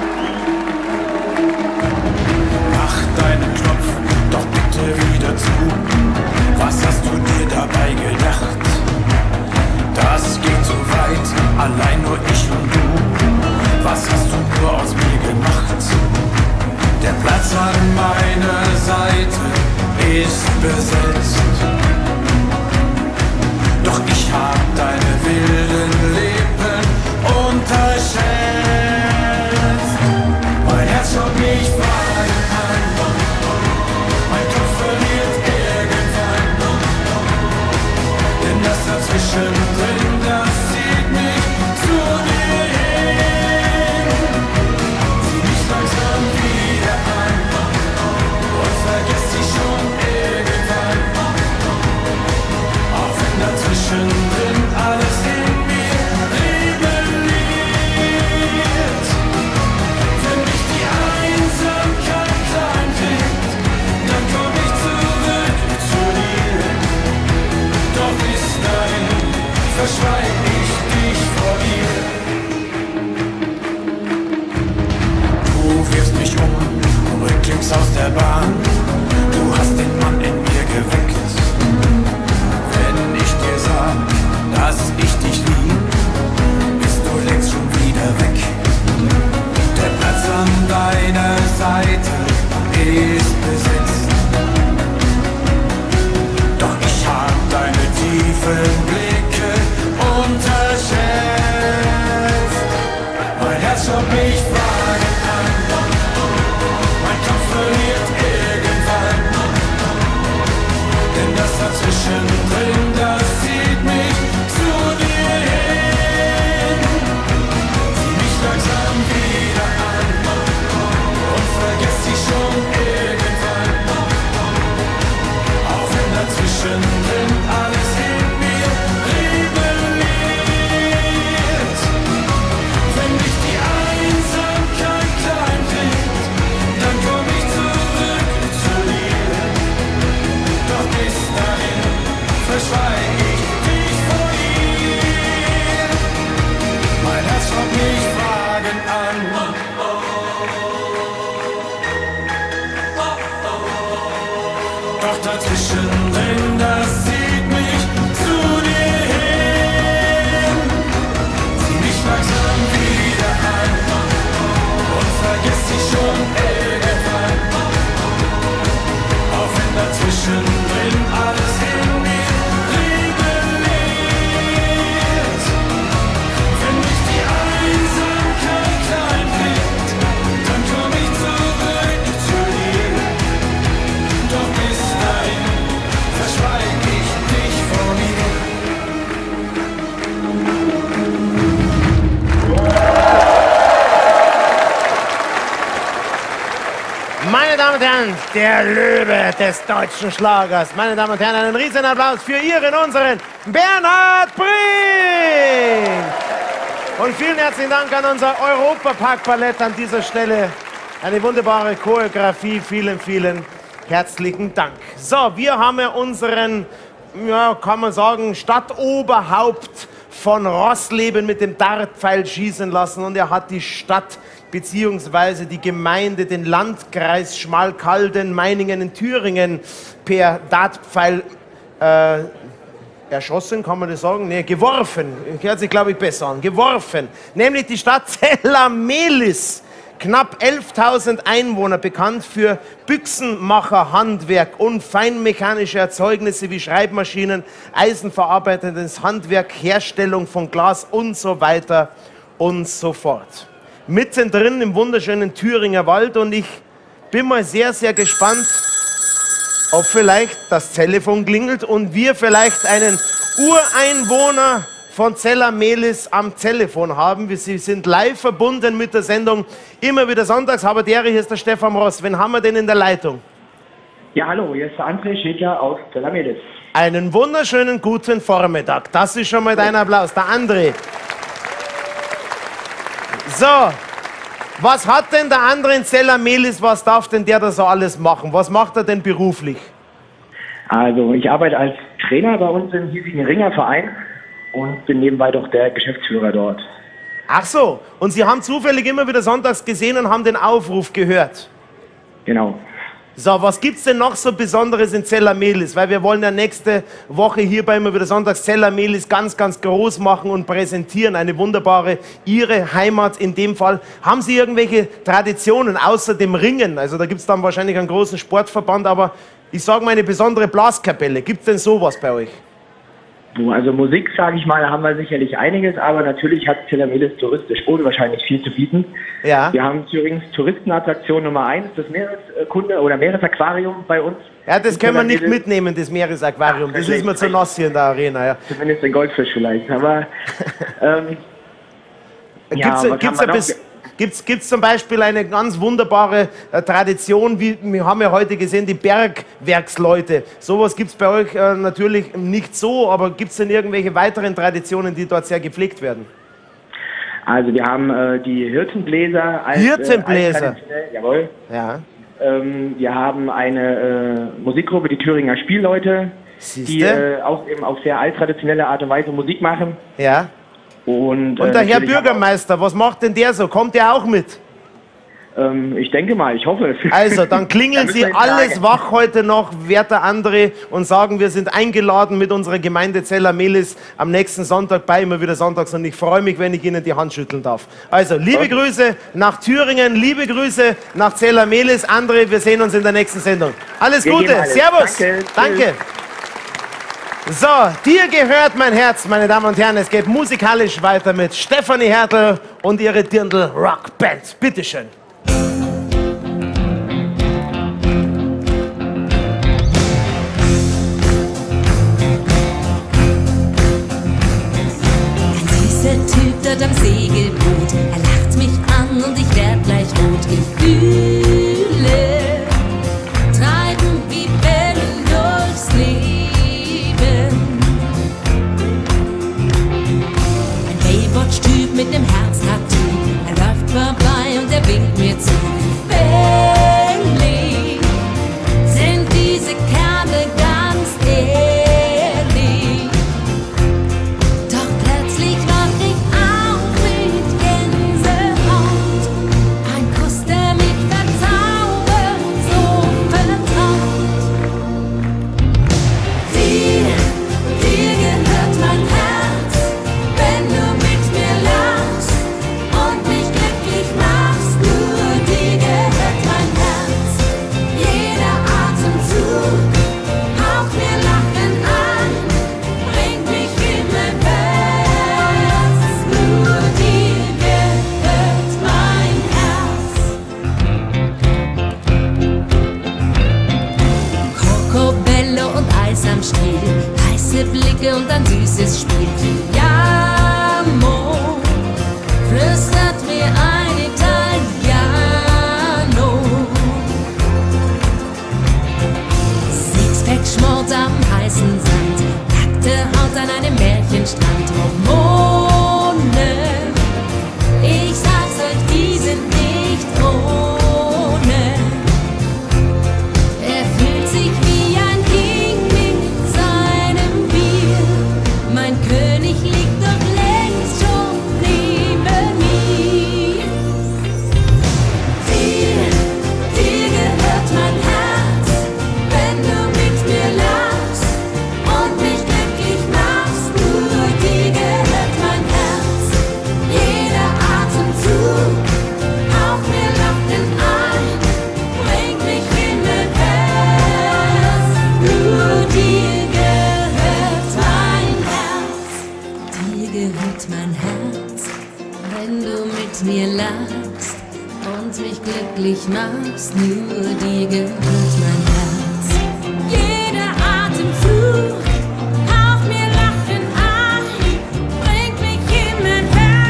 Deinen Knopf doch bitte wieder zu. Was hast du dir dabei gedacht? Das geht so weit, allein nur ich und du. Was hast du nur aus mir gemacht? Der Platz an meiner Seite ist besetzt. Doch ich hab deine wilden Lippen unterschätzt. Mein Herz schaut mich fragend an. Mein Kopf verliert irgendwann. Denn das dazwischen drin, das zieht mich zu dir hin. Zieh mich langsam wieder an und vergess dich schon irgendwann. Auch wenn dazwischen drin alles in mir rebelliert. Wenn mich die Einsamkeit eindringt, dann komm ich zurück zu dir. Doch bis dahin verschweig ich dich vor dir. Du wirfst mich um, rücklings aus der Bahn. Du hast den Mann in mir geweckt. Wenn ich dir sag, dass ich dich lieb, bist du längst schon wieder weg. Der Platz an deiner Seite ist besetzt. Doch ich hab deine tiefen Blicke unterschätzt. Mein Herz schaut mich fragend an. Mein Kopf verliert irgendwann. Denn das dazwischen drin, das zieht mich zu dir hin. Und der Löwe des deutschen Schlagers. Meine Damen und Herren, einen riesen Applaus für Ihren, unseren Bernhard Brink. Und vielen herzlichen Dank an unser Europapark-Ballett an dieser Stelle. Eine wunderbare Choreografie. Vielen, vielen herzlichen Dank. So, wir haben ja unseren, ja, kann man sagen, Stadtoberhaupt von Roßleben mit dem Dartpfeil schießen lassen. Und er hat die Stadt beziehungsweise die Gemeinde, den Landkreis Schmalkalden, Meiningen in Thüringen per Dartpfeil äh, erschossen, kann man das sagen? Nee, geworfen. Hört sich, glaube ich, besser an. Geworfen. Nämlich die Stadt Zella-Mehlis. Knapp elftausend Einwohner, bekannt für Büchsenmacherhandwerk und feinmechanische Erzeugnisse wie Schreibmaschinen, eisenverarbeitendes Handwerk, Herstellung von Glas und so weiter und so fort. Mittendrin im wunderschönen Thüringer Wald und ich bin mal sehr, sehr gespannt, ob vielleicht das Telefon klingelt und wir vielleicht einen Ureinwohner von Zella-Mehlis am Telefon haben. Wir sind live verbunden mit der Sendung immer wieder sonntags. Haberdere, hier ist der Stefan Ross. Wen haben wir denn in der Leitung? Ja, hallo, hier ist der André Schädler aus Zella-Mehlis. Einen wunderschönen guten Vormittag. Das ist schon mal dein Applaus. Der André. So, was hat denn der André in Zella-Mehlis, was darf denn der da so alles machen? Was macht er denn beruflich? Also, ich arbeite als Trainer bei uns im hiesigen Ringerverein und bin nebenbei doch der Geschäftsführer dort. Ach so, und Sie haben zufällig immer wieder sonntags gesehen und haben den Aufruf gehört? Genau. So, was gibt's denn noch so Besonderes in Zella-Mehlis? Weil wir wollen ja nächste Woche hier bei immer wieder sonntags Zella-Mehlis ganz, ganz groß machen und präsentieren. Eine wunderbare, Ihre Heimat in dem Fall. Haben Sie irgendwelche Traditionen außer dem Ringen? Also da gibt's dann wahrscheinlich einen großen Sportverband, aber ich sage mal eine besondere Blaskapelle. Gibt's denn sowas bei euch? Also Musik, sage ich mal, da haben wir sicherlich einiges, aber natürlich hat Zella-Mehlis touristisch unwahrscheinlich viel zu bieten. Ja. Wir haben Thürings Touristenattraktion Nummer eins, das Meereskunde oder Meeresaquarium bei uns. Ja, das können wir nicht mitnehmen, das Meeresaquarium. Das ist mir zu nass hier in der Arena. Ja. Zumindest den Goldfisch vielleicht, aber ähm, ja, Gibt's, gibt's zum Beispiel eine ganz wunderbare äh, Tradition, wie wir haben ja heute gesehen, die Bergwerksleute. Sowas gibt es bei euch äh, natürlich nicht so, aber gibt es denn irgendwelche weiteren Traditionen, die dort sehr gepflegt werden? Also wir haben äh, die Hirtenbläser. Als, Hirtenbläser? Äh, jawohl. Ja. Ähm, wir haben eine äh, Musikgruppe, die Thüringer Spielleute, Siehste? die äh, auch eben auf sehr alttraditionelle Art und Weise Musik machen. Ja. Und, Und der Herr Bürgermeister, was macht denn der so? Kommt der auch mit? Ähm, ich denke mal, ich hoffe es. Also, dann klingeln Sie alles wach heute noch, werter André, und sagen, wir sind eingeladen mit unserer Gemeinde Zella-Mehlis am nächsten Sonntag bei immer wieder sonntags und ich freue mich, wenn ich Ihnen die Hand schütteln darf. Also, liebe Grüße nach Thüringen, liebe Grüße nach Zella-Mehlis. André, wir sehen uns in der nächsten Sendung. Alles Gute, alles. Servus. Danke. Danke. So, dir gehört mein Herz, meine Damen und Herren. Es geht musikalisch weiter mit Stefanie Hertel und ihre Dirndl Rock Band. Bitteschön. Ein süßer Typ dort am Segelboot. Er lacht mich an und ich werd gleich rot. Ich fühle treiben wie Wellen durchs Leben. Typ mit nem Herztattoo, er läuft vorbei und er winkt mir zu. Fällig sind diese Kerle ganz ehrlich. Doch plötzlich wach ich auf mit Gänsehaut. Ein Kuss, der mich verzaubert, so vertraut. Dir, dir gehört mein Herz, wenn du mit und mich glücklich machst, nur dir gehört mein Herz. Jeder Atemzug haucht mir Lachen an, bringt mich himmelwärts, nur dir gehört mein Herz. Kokobello und Eis am Stiel, heiße Blicke und ein süßes Spiel. Ja, Mo, flüstert mir ein Italiano. Nacht an einem Märchenstrand. Hormone, ich sag's euch, die sind nicht ohne. Er fühlt sich wie ein King mit seinem Bier. Mein König liegt doch längst schon neben mir. Dir, dir gehört mein Herz, wenn du mit mir lachst und mich glücklich machst. Nur dir gehört mein Herz, jeder Atemzug auf mir lachen ein, bringt mich in den Herz. Nur dir gehört mein Herz, dir gehört mein Herz, wenn du mit mir lachst und mich glücklich machst. Nur dir gehört mein Herz, jeder Atemzug auf mir lachen ein, bringt mich in mein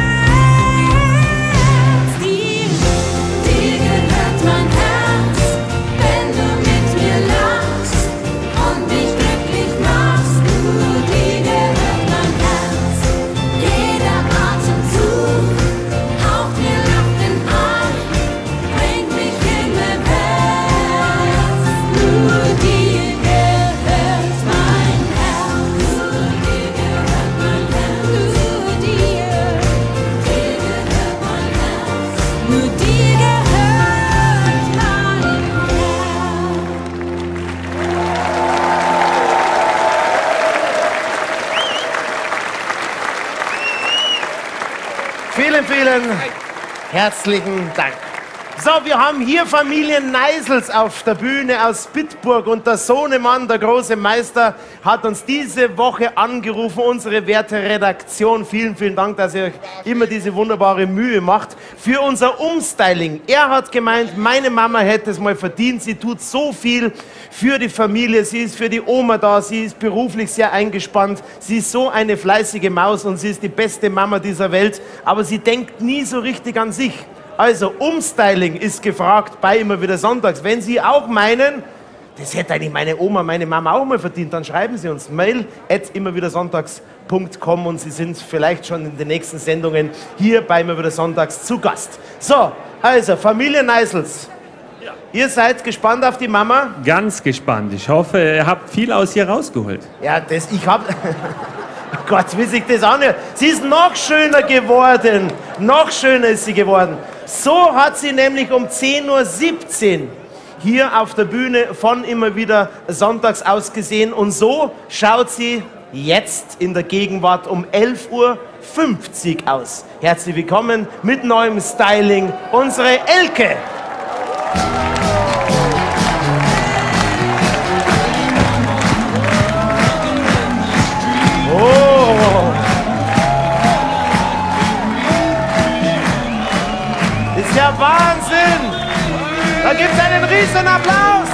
Herz. Dir, dir gehört mein Herz, wenn du mit mir lachst und mich glücklich machst. Nur dir gehört mein Herz, jeder Atemzug auf mir lachen ein, bringt mich in mein Herz. Nur dir gehört mein Herz, nur dir gehört mein Herz, nur dir, dir gehört mein Herz, nur dir gehört mein Vielen, vielen herzlichen Dank. So, wir haben hier Familie Neisels auf der Bühne aus Bitburg und der Sohnemann, der große Meister, hat uns diese Woche angerufen, unsere werte Redaktion. Vielen, vielen Dank, dass ihr euch immer diese wunderbare Mühe macht für unser Umstyling. Er hat gemeint, meine Mama hätte es mal verdient, sie tut so viel für die Familie, sie ist für die Oma da, sie ist beruflich sehr eingespannt, sie ist so eine fleißige Maus und sie ist die beste Mama dieser Welt, aber sie denkt nie so richtig an sich. Also, Umstyling ist gefragt bei Immer wieder Sonntags. Wenn Sie auch meinen, das hätte eigentlich meine Oma, meine Mama auch mal verdient, dann schreiben Sie uns mail at immerwiedersonntags punkt com und Sie sind vielleicht schon in den nächsten Sendungen hier bei Immer wieder Sonntags zu Gast. So, also, Familie Neisels. Ihr seid gespannt auf die Mama? Ganz gespannt. Ich hoffe, ihr habt viel aus ihr rausgeholt. Ja, das, ich hab... Oh Gott, wie sich das anhört. Sie ist noch schöner geworden. Noch schöner ist sie geworden. So hat sie nämlich um zehn Uhr siebzehn hier auf der Bühne von Immer wieder Sonntags ausgesehen. Und so schaut sie jetzt in der Gegenwart um elf Uhr fünfzig aus. Herzlich willkommen mit neuem Styling, unsere Elke. Oh! Ist ja Wahnsinn! Da gibt's einen riesen Applaus!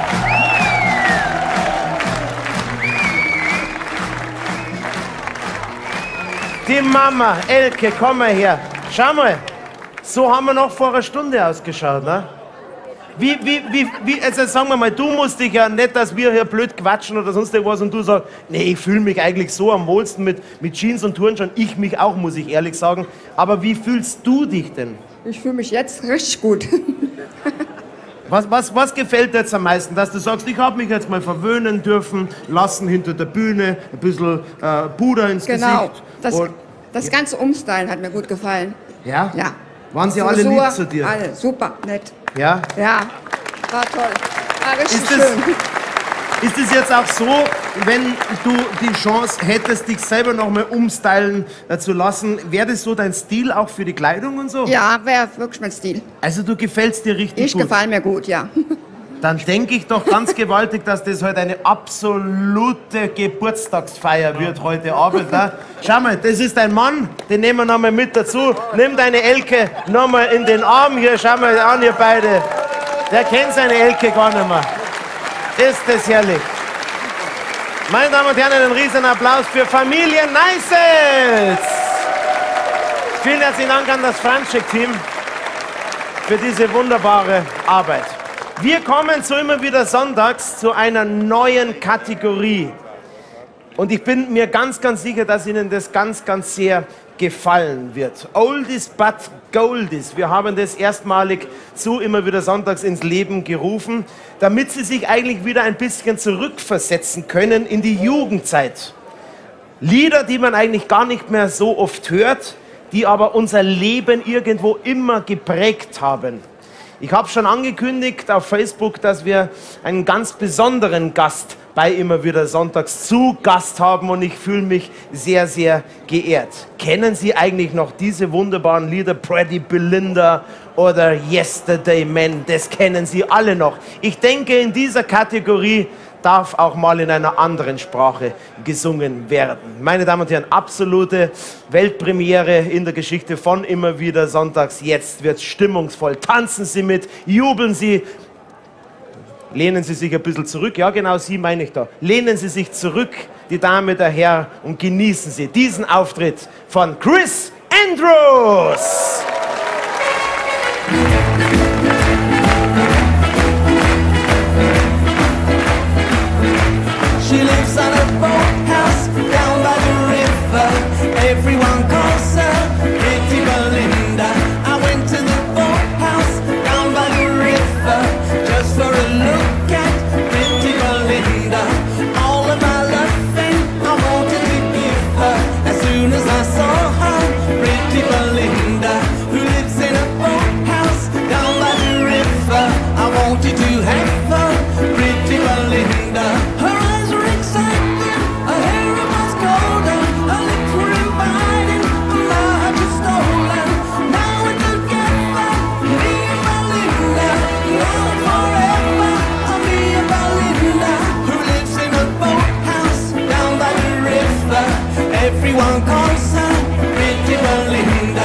Die Mama, Elke, komm mal her. Schau mal, so haben wir noch vor einer Stunde ausgeschaut, ne? Wie, wie, wie, wie, also sagen wir mal, du musst dich ja nicht, dass wir hier blöd quatschen oder sonst irgendwas und du sagst, nee, ich fühle mich eigentlich so am wohlsten mit, mit Jeans und Turnschuhen. Ich mich auch, muss ich ehrlich sagen. Aber wie fühlst du dich denn? Ich fühle mich jetzt richtig gut. Was, was, was gefällt dir jetzt am meisten? Dass du sagst, ich habe mich jetzt mal verwöhnen dürfen, lassen hinter der Bühne, ein bisschen äh, Puder ins genau. Gesicht. Das, und, das ganze Umstylen hat mir gut gefallen. Ja? Ja. Waren sie Frisur, alle lieb zu dir? Alle, super, nett. Ja? Ja, war toll. War richtig Ist schön. es, ist es jetzt auch so, wenn du die Chance hättest, dich selber noch mal umstylen äh, zu lassen, wäre das so dein Stil auch für die Kleidung und so? Ja, wäre wirklich mein Stil. Also du gefällst dir richtig Ich gut? gefall mir gut, ja. Dann denke ich doch ganz gewaltig, dass das heute eine absolute Geburtstagsfeier wird heute Abend. Ne? Schau mal, das ist dein Mann, den nehmen wir noch mal mit dazu. Nimm deine Elke noch mal in den Arm hier, schau mal an, ihr beide. Der kennt seine Elke gar nicht mehr. Ist das herrlich. Meine Damen und Herren, einen riesen Applaus für Familie Neisels. Vielen herzlichen Dank an das Franschek-Team für diese wunderbare Arbeit. Wir kommen zu Immer wieder Sonntags zu einer neuen Kategorie. Und ich bin mir ganz, ganz sicher, dass Ihnen das ganz, ganz sehr gefallen wird. Oldies but Goldies. Wir haben das erstmalig so immer wieder sonntags ins Leben gerufen, damit Sie sich eigentlich wieder ein bisschen zurückversetzen können in die Jugendzeit. Lieder, die man eigentlich gar nicht mehr so oft hört, die aber unser Leben irgendwo immer geprägt haben. Ich habe schon angekündigt auf Facebook, dass wir einen ganz besonderen Gast bei immer wieder sonntags zu Gast haben und ich fühle mich sehr, sehr geehrt. Kennen Sie eigentlich noch diese wunderbaren Lieder, Pretty Belinda oder Yesterday Man? Das kennen Sie alle noch. Ich denke, in dieser Kategorie darf auch mal in einer anderen Sprache gesungen werden. Meine Damen und Herren, absolute Weltpremiere in der Geschichte von immer wieder sonntags. Jetzt wird's stimmungsvoll. Tanzen Sie mit, jubeln Sie. Lehnen Sie sich ein bisschen zurück. Ja, genau, Sie meine ich da. Lehnen Sie sich zurück, die Dame, der Herr, und genießen Sie diesen Auftritt von Chris Andrews. She lives on a boathouse down by the river. Everyone calls her Pretty Belinda. I went to the boathouse down by the river just for a look at Pretty Belinda. All of my loving I wanted to give her. As soon as I saw her, Pretty Belinda, who lives in a boathouse down by the river. I wanted to have her, Pretty Belinda. Her eyes were exciting, her hair was golden, her lips were inviting, and my heart was stolen. Now we're together, me and Belinda, now and forever. Me and Belinda, who lives in a boathouse down by the river. Everyone calls her Pretty Belinda.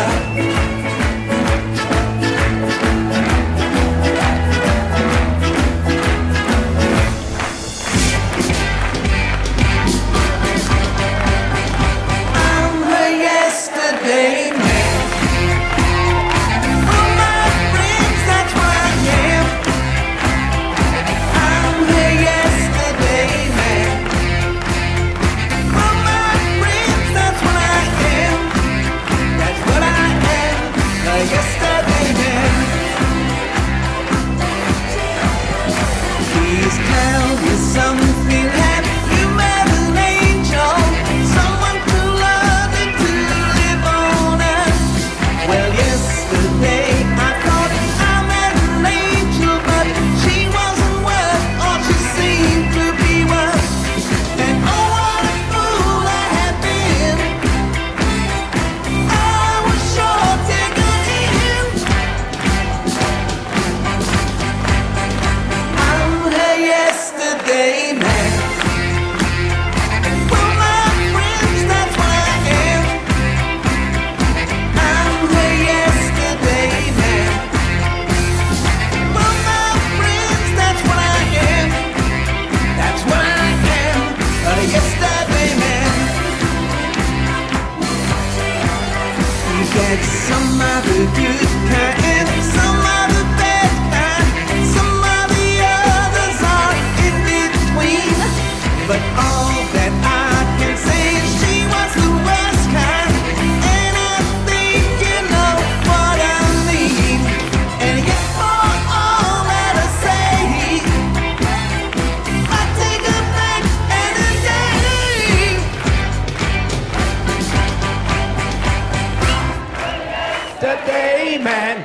I'm her yesterday man. For my friends, that's what I am. I'm her yesterday man. For my friends, that's what I am. That's what I am, a yesterday man. Please tell me something. Have you met an angel? Someone to love and to live on earth? Well, yesterday I thought I met an angel, but she wasn't worth all she seemed to be worth. And oh, what a fool I had been. I was sure taken in. I'm her yesterday man. For my friends, that's what I am. I'm her yesterday man. For my friends, that's what I am. That's what I am, a yesterday man. You get some of the good kind, some of the bad kind, some of the others are in between. But all that I can say is she was the worst kind, and I think you know what I mean. And yet for all that I say, I take her back any day. Today, man.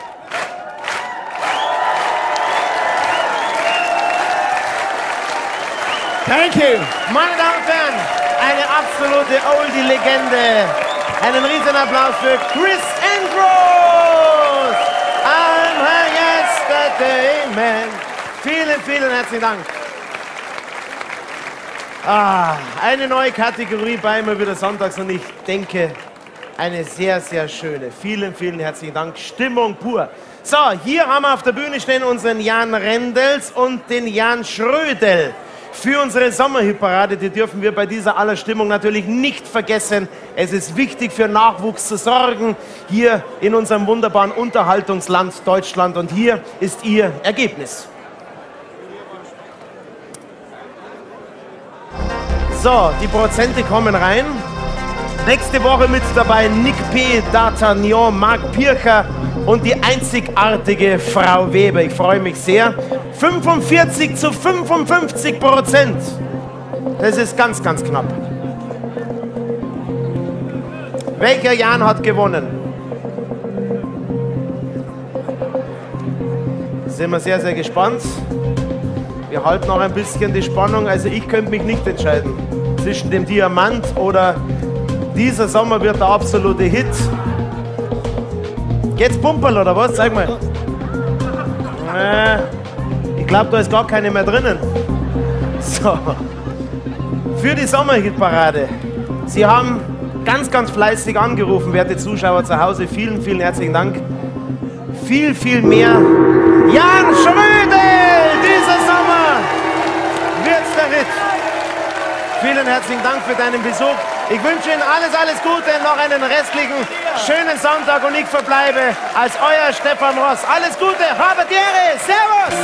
Thank you. Meine Damen und Herren, eine absolute Oldie-Legende. Einen riesen Applaus für Chris Andrews. I'm her yesterday man. Vielen, vielen herzlichen Dank. Ah, eine neue Kategorie bei immer wieder sonntags und ich denke, eine sehr, sehr schöne. Vielen, vielen herzlichen Dank. Stimmung pur. So, hier haben wir auf der Bühne stehen unseren Jan Rendels und den Jan Schrödel. Für unsere Sommerhitparade, die dürfen wir bei dieser aller Stimmung natürlich nicht vergessen. Es ist wichtig, für Nachwuchs zu sorgen, hier in unserem wunderbaren Unterhaltungsland Deutschland. Und hier ist Ihr Ergebnis. So, die Prozente kommen rein. Nächste Woche mit dabei Nick P., D'Artagnan, Marc Pircher und die einzigartige Frau Weber. Ich freue mich sehr. fünfundvierzig zu fünfundfünfzig Prozent. Das ist ganz, ganz knapp. Welcher Jan hat gewonnen? Sind wir sehr, sehr gespannt. Wir halten noch ein bisschen die Spannung. Also ich könnte mich nicht entscheiden zwischen dem Diamant oder dieser Sommer wird der absolute Hit. Geht's Pumperl oder was? Zeig mal. Äh, ich glaube, da ist gar keine mehr drinnen. So. Für die Sommerhitparade. Sie haben ganz, ganz fleißig angerufen, werte Zuschauer zu Hause. Vielen, vielen herzlichen Dank. Viel, viel mehr. Jan Schrödel, dieser Sommer wird's der Hit. Vielen herzlichen Dank für deinen Besuch. Ich wünsche Ihnen alles, alles Gute, noch einen restlichen schönen Sonntag und ich verbleibe als euer Stefan Ross. Alles Gute, habe die Ehre, Servus!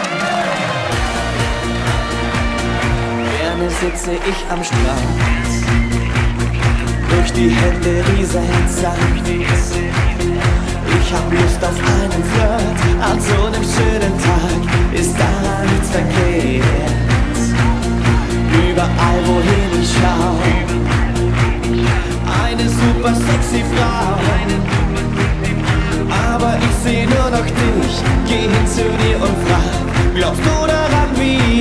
Gerne sitze ich am Strand, durch die Hände dieser Sand. Ich hab Lust auf einen Flirt, an so einem schönen Tag ist daran nichts verkehrt. Überall wohin ich schau, eine super sexy Frau. Aber ich seh nur noch dich, geh hin zu dir und frag, glaubst du daran wie